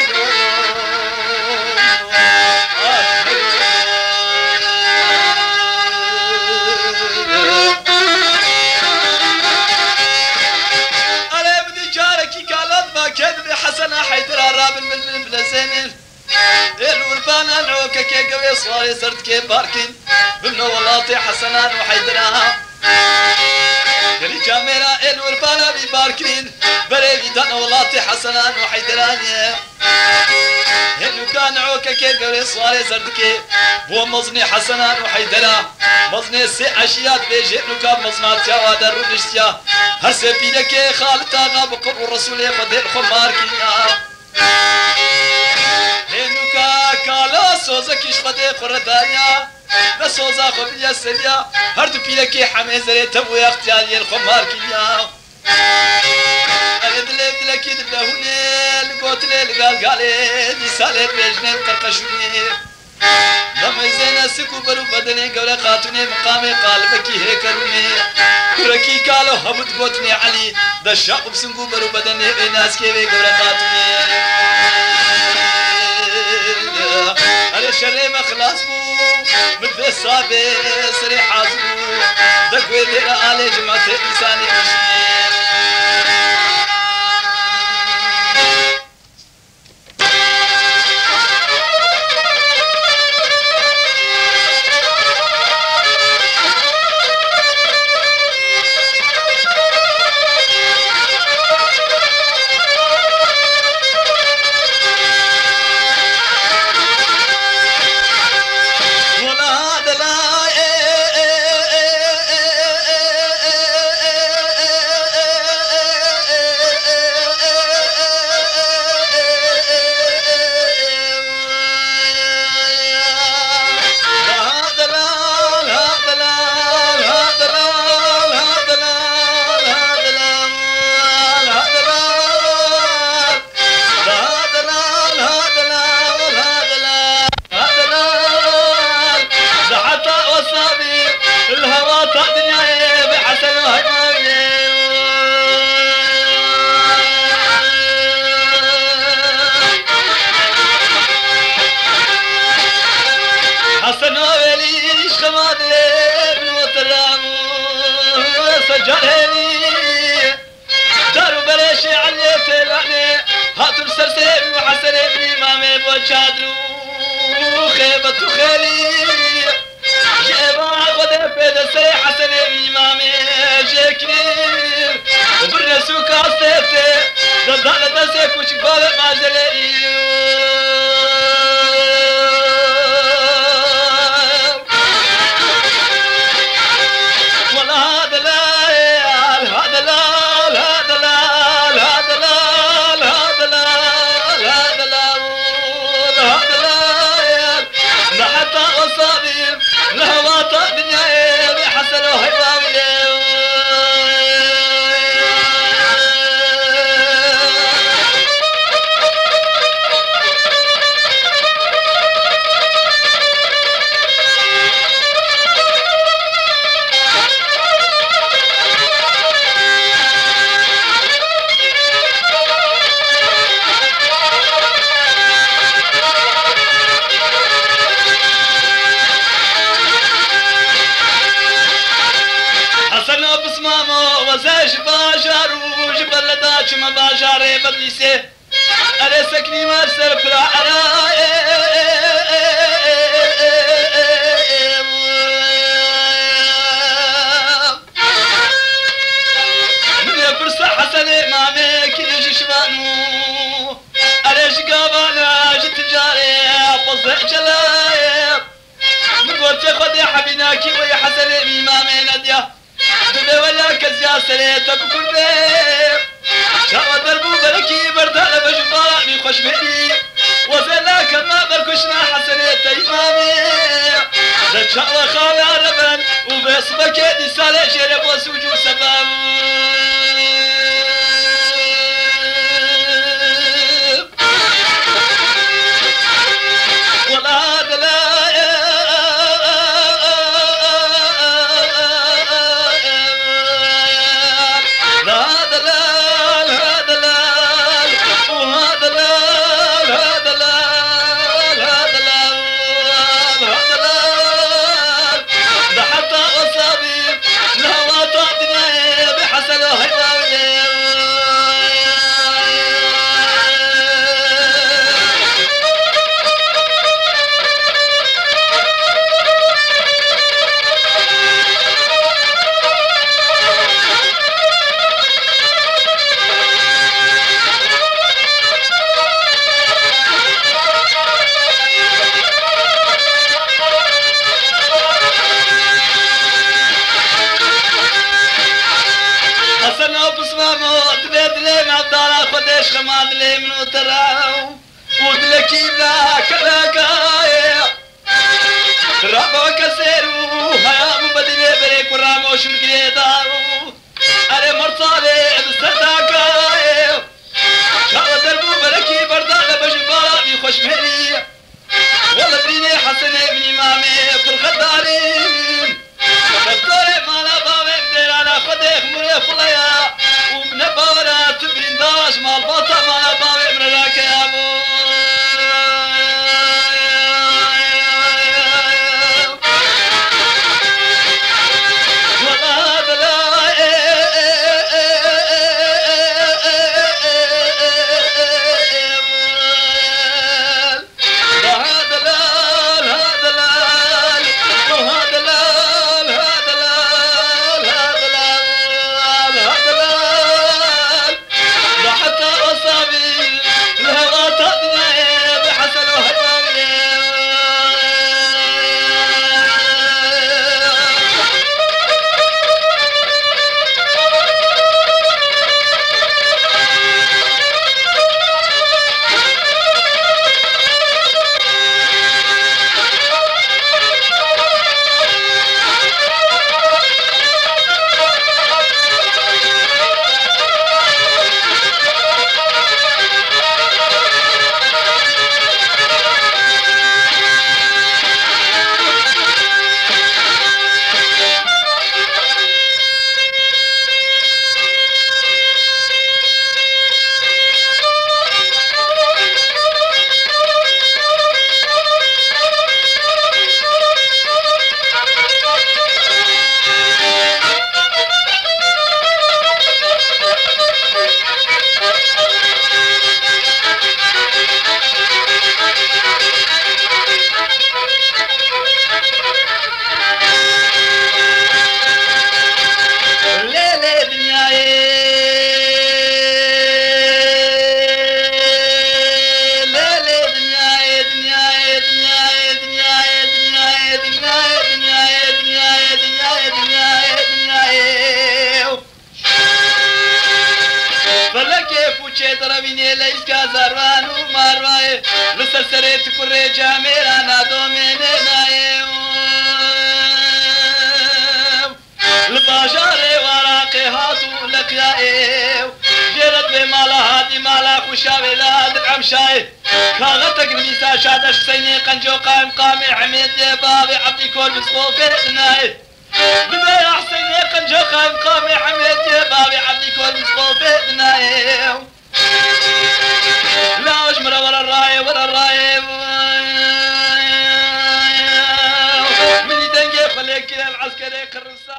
أري بدي جاركي كالات ما كذب حسنا حيدر راب من بلسنين الوربانا نعوكا كي قوي صواري سرت كي باركين بمنو ولاتي حسنان وحيدرها يلي جاميرا الوربانا بباركين بريبي دان ولاتي حسنان وحيدراني هنو كان عوكا كي قوي صواري سرت كي بو مزني حسنان وحيدرها مزني سي عشيات بيجي هنو كان مزنات يا وادر ونشتيا هر سبيلك خالتا غاب قبر الرسول فدير خماركين هنوكا كالا سوزا كيش خدي قردانيا لا سوزا خبيا سريا هردو بيلكي حميزري تبو يا اختياري الخمار كيا أريد لك دبلهوني لقوتلي لقالقالي نسالي بيجني القرقشوني لما يزينا سكو برو بدني قولا خاتوني مقامي قالبكي هيكروني كركي كالو هبط قوتني علي دا الشاق بسنقو برو بدني ناس كيبي قولا خاتوني أنا شري ما خلاص بو مثل صابي سري حازبو دقوي دير علي جمعة لساني مشي سجرني دارو بلاشي علي تلاني هاتم سرسيبي وحسن ابني مامي بوشادرو خيبة خيلي جيبا خده بيد سري حسن ابني مامي جيكري وبرنسو كاستيتي دزال دسي كوش قولي ماجلي وزاش باجار وجبل داش ما باجار بدلسه أنا سكني ما سرفرا أنا من فرصة حسن ما ميك يجي شبانو أنا شقابانا جت جاري فضع جلاي من قلت خذي حبيناكي ويا حسن ما مينديا دبي ولا كزياسري تبكر بيه شاوى دربو بركي بردال بجباري خوش بيدي وزلاك ما بركشنا حسني تيمامي زد شاوى خالا ربن وبصبك دي سالي شرب وسوجو سبب ولا دلال خدش خماد لي منو تراو ودلكي لا كلاكايا رابا كسيرو هيا مبدلي بريك ورامو شمكلي دارو أري مرصالي بستداكايا شاو دربو بركي بردال بجباري خوش مهري والله بريني حسن ابني مامي بالخدارين خداري مالا بابي بدير على خديخ مري فليا ومن بورا تبين داش مال بطا مالا بابي من راك يا ابو طربيني ليس كازروان ومارواي لسر سريت كوري جاميرانا دوميني نايم الباشاري وراقي هاتو لك يا ايو جيرت بمالا هادي مالا وشاوي لا دعم شاي كاغتك بنيسا شادش سيني قنجو قايم قامي عميد يا بابي عبدي كل بسخوفي ناي ببي حسيني قنجو قايم قامي عميد يا بابي عبدي كل بسخوفي ناي لا اجمر ولا الراي ولا الراي من يدنجي خليك العسكري كرسا